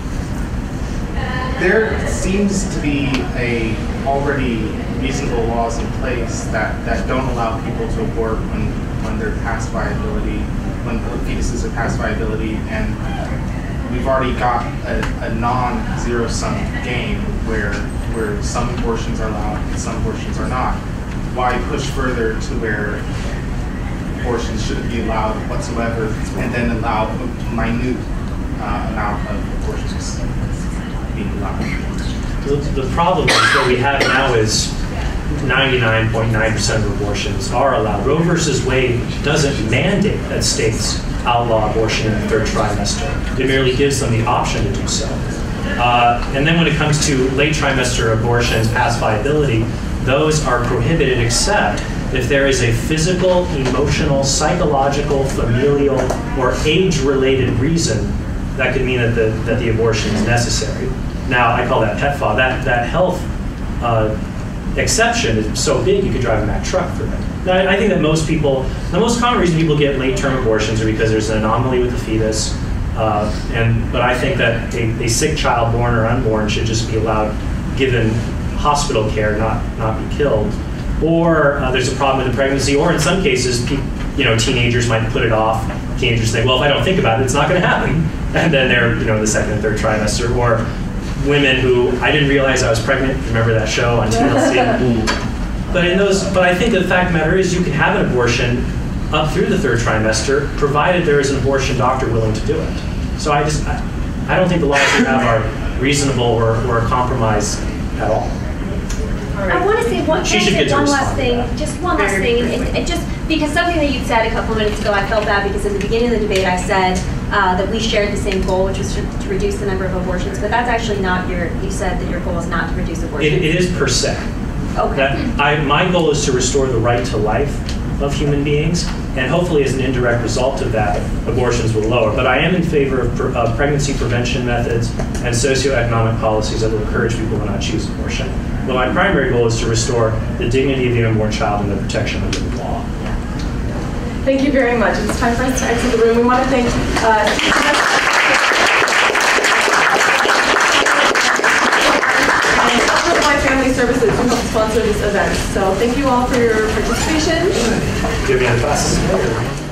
Speaker 18: there seems to be a already reasonable laws in place that, that don't allow people to abort when, when they're past viability, when fetuses are past viability, and we've already got a, a non-zero-sum game where where some abortions are allowed and some abortions are not. Why push further to where abortions shouldn't be allowed whatsoever, and then allow a minute uh, amount of abortions being allowed?
Speaker 5: The, the problem is what we have now is ninety-nine point nine percent of abortions are allowed. Roe versus Wade doesn't mandate that states outlaw abortion in the third trimester. It merely gives them the option to do so. Uh, and then when it comes to late trimester abortions past viability, those are prohibited except if there is a physical, emotional, psychological, familial, or age-related reason that could mean that the, that the abortion is necessary. Now, I call that P E P F A. That, that health uh, exception is so big you could drive a Mack truck for it. Now, I think that most people, the most common reason people get late-term abortions are because there's an anomaly with the fetus. Uh, and but I think that a, a sick child, born or unborn, should just be allowed, given hospital care, not not be killed. Or uh, there's a problem with the pregnancy, or in some cases, pe you know, teenagers might put it off. Teenagers think, well, if I don't think about it, it's not going to happen, and then they're you know in the second and third trimester. Or women who I didn't realize I was pregnant. Remember that show on T L C? But in those, but I think the fact of the matter is, you can have an abortion up through the third trimester, provided there is an abortion doctor willing to do it. So I just, I, I don't think the laws we have are reasonable or, or a compromise at all.
Speaker 2: I want to say one,
Speaker 5: She should
Speaker 2: say
Speaker 5: get to
Speaker 2: one last
Speaker 5: respond
Speaker 2: thing, just one last thing, and it just because something that you'd said a couple of minutes ago, I felt bad because at the beginning of the debate I said uh, that we shared the same goal, which was to, to reduce the number of abortions, but that's actually not your. You said that your goal is not to reduce abortions.
Speaker 5: It, it is per se.
Speaker 2: Okay.
Speaker 5: That I, my goal is to restore the right to life of human beings, and hopefully as an indirect result of that, abortions will lower. But I am in favor of pre uh, pregnancy prevention methods and socioeconomic policies that will encourage people to not choose abortion. But my primary goal is to restore the dignity of the unborn child and the protection under the law.
Speaker 1: Thank you very much. It's time for us to exit the room. We want to thank uh, Family Services who helped sponsor this event. So thank you all for your participation.
Speaker 5: Give me a pass.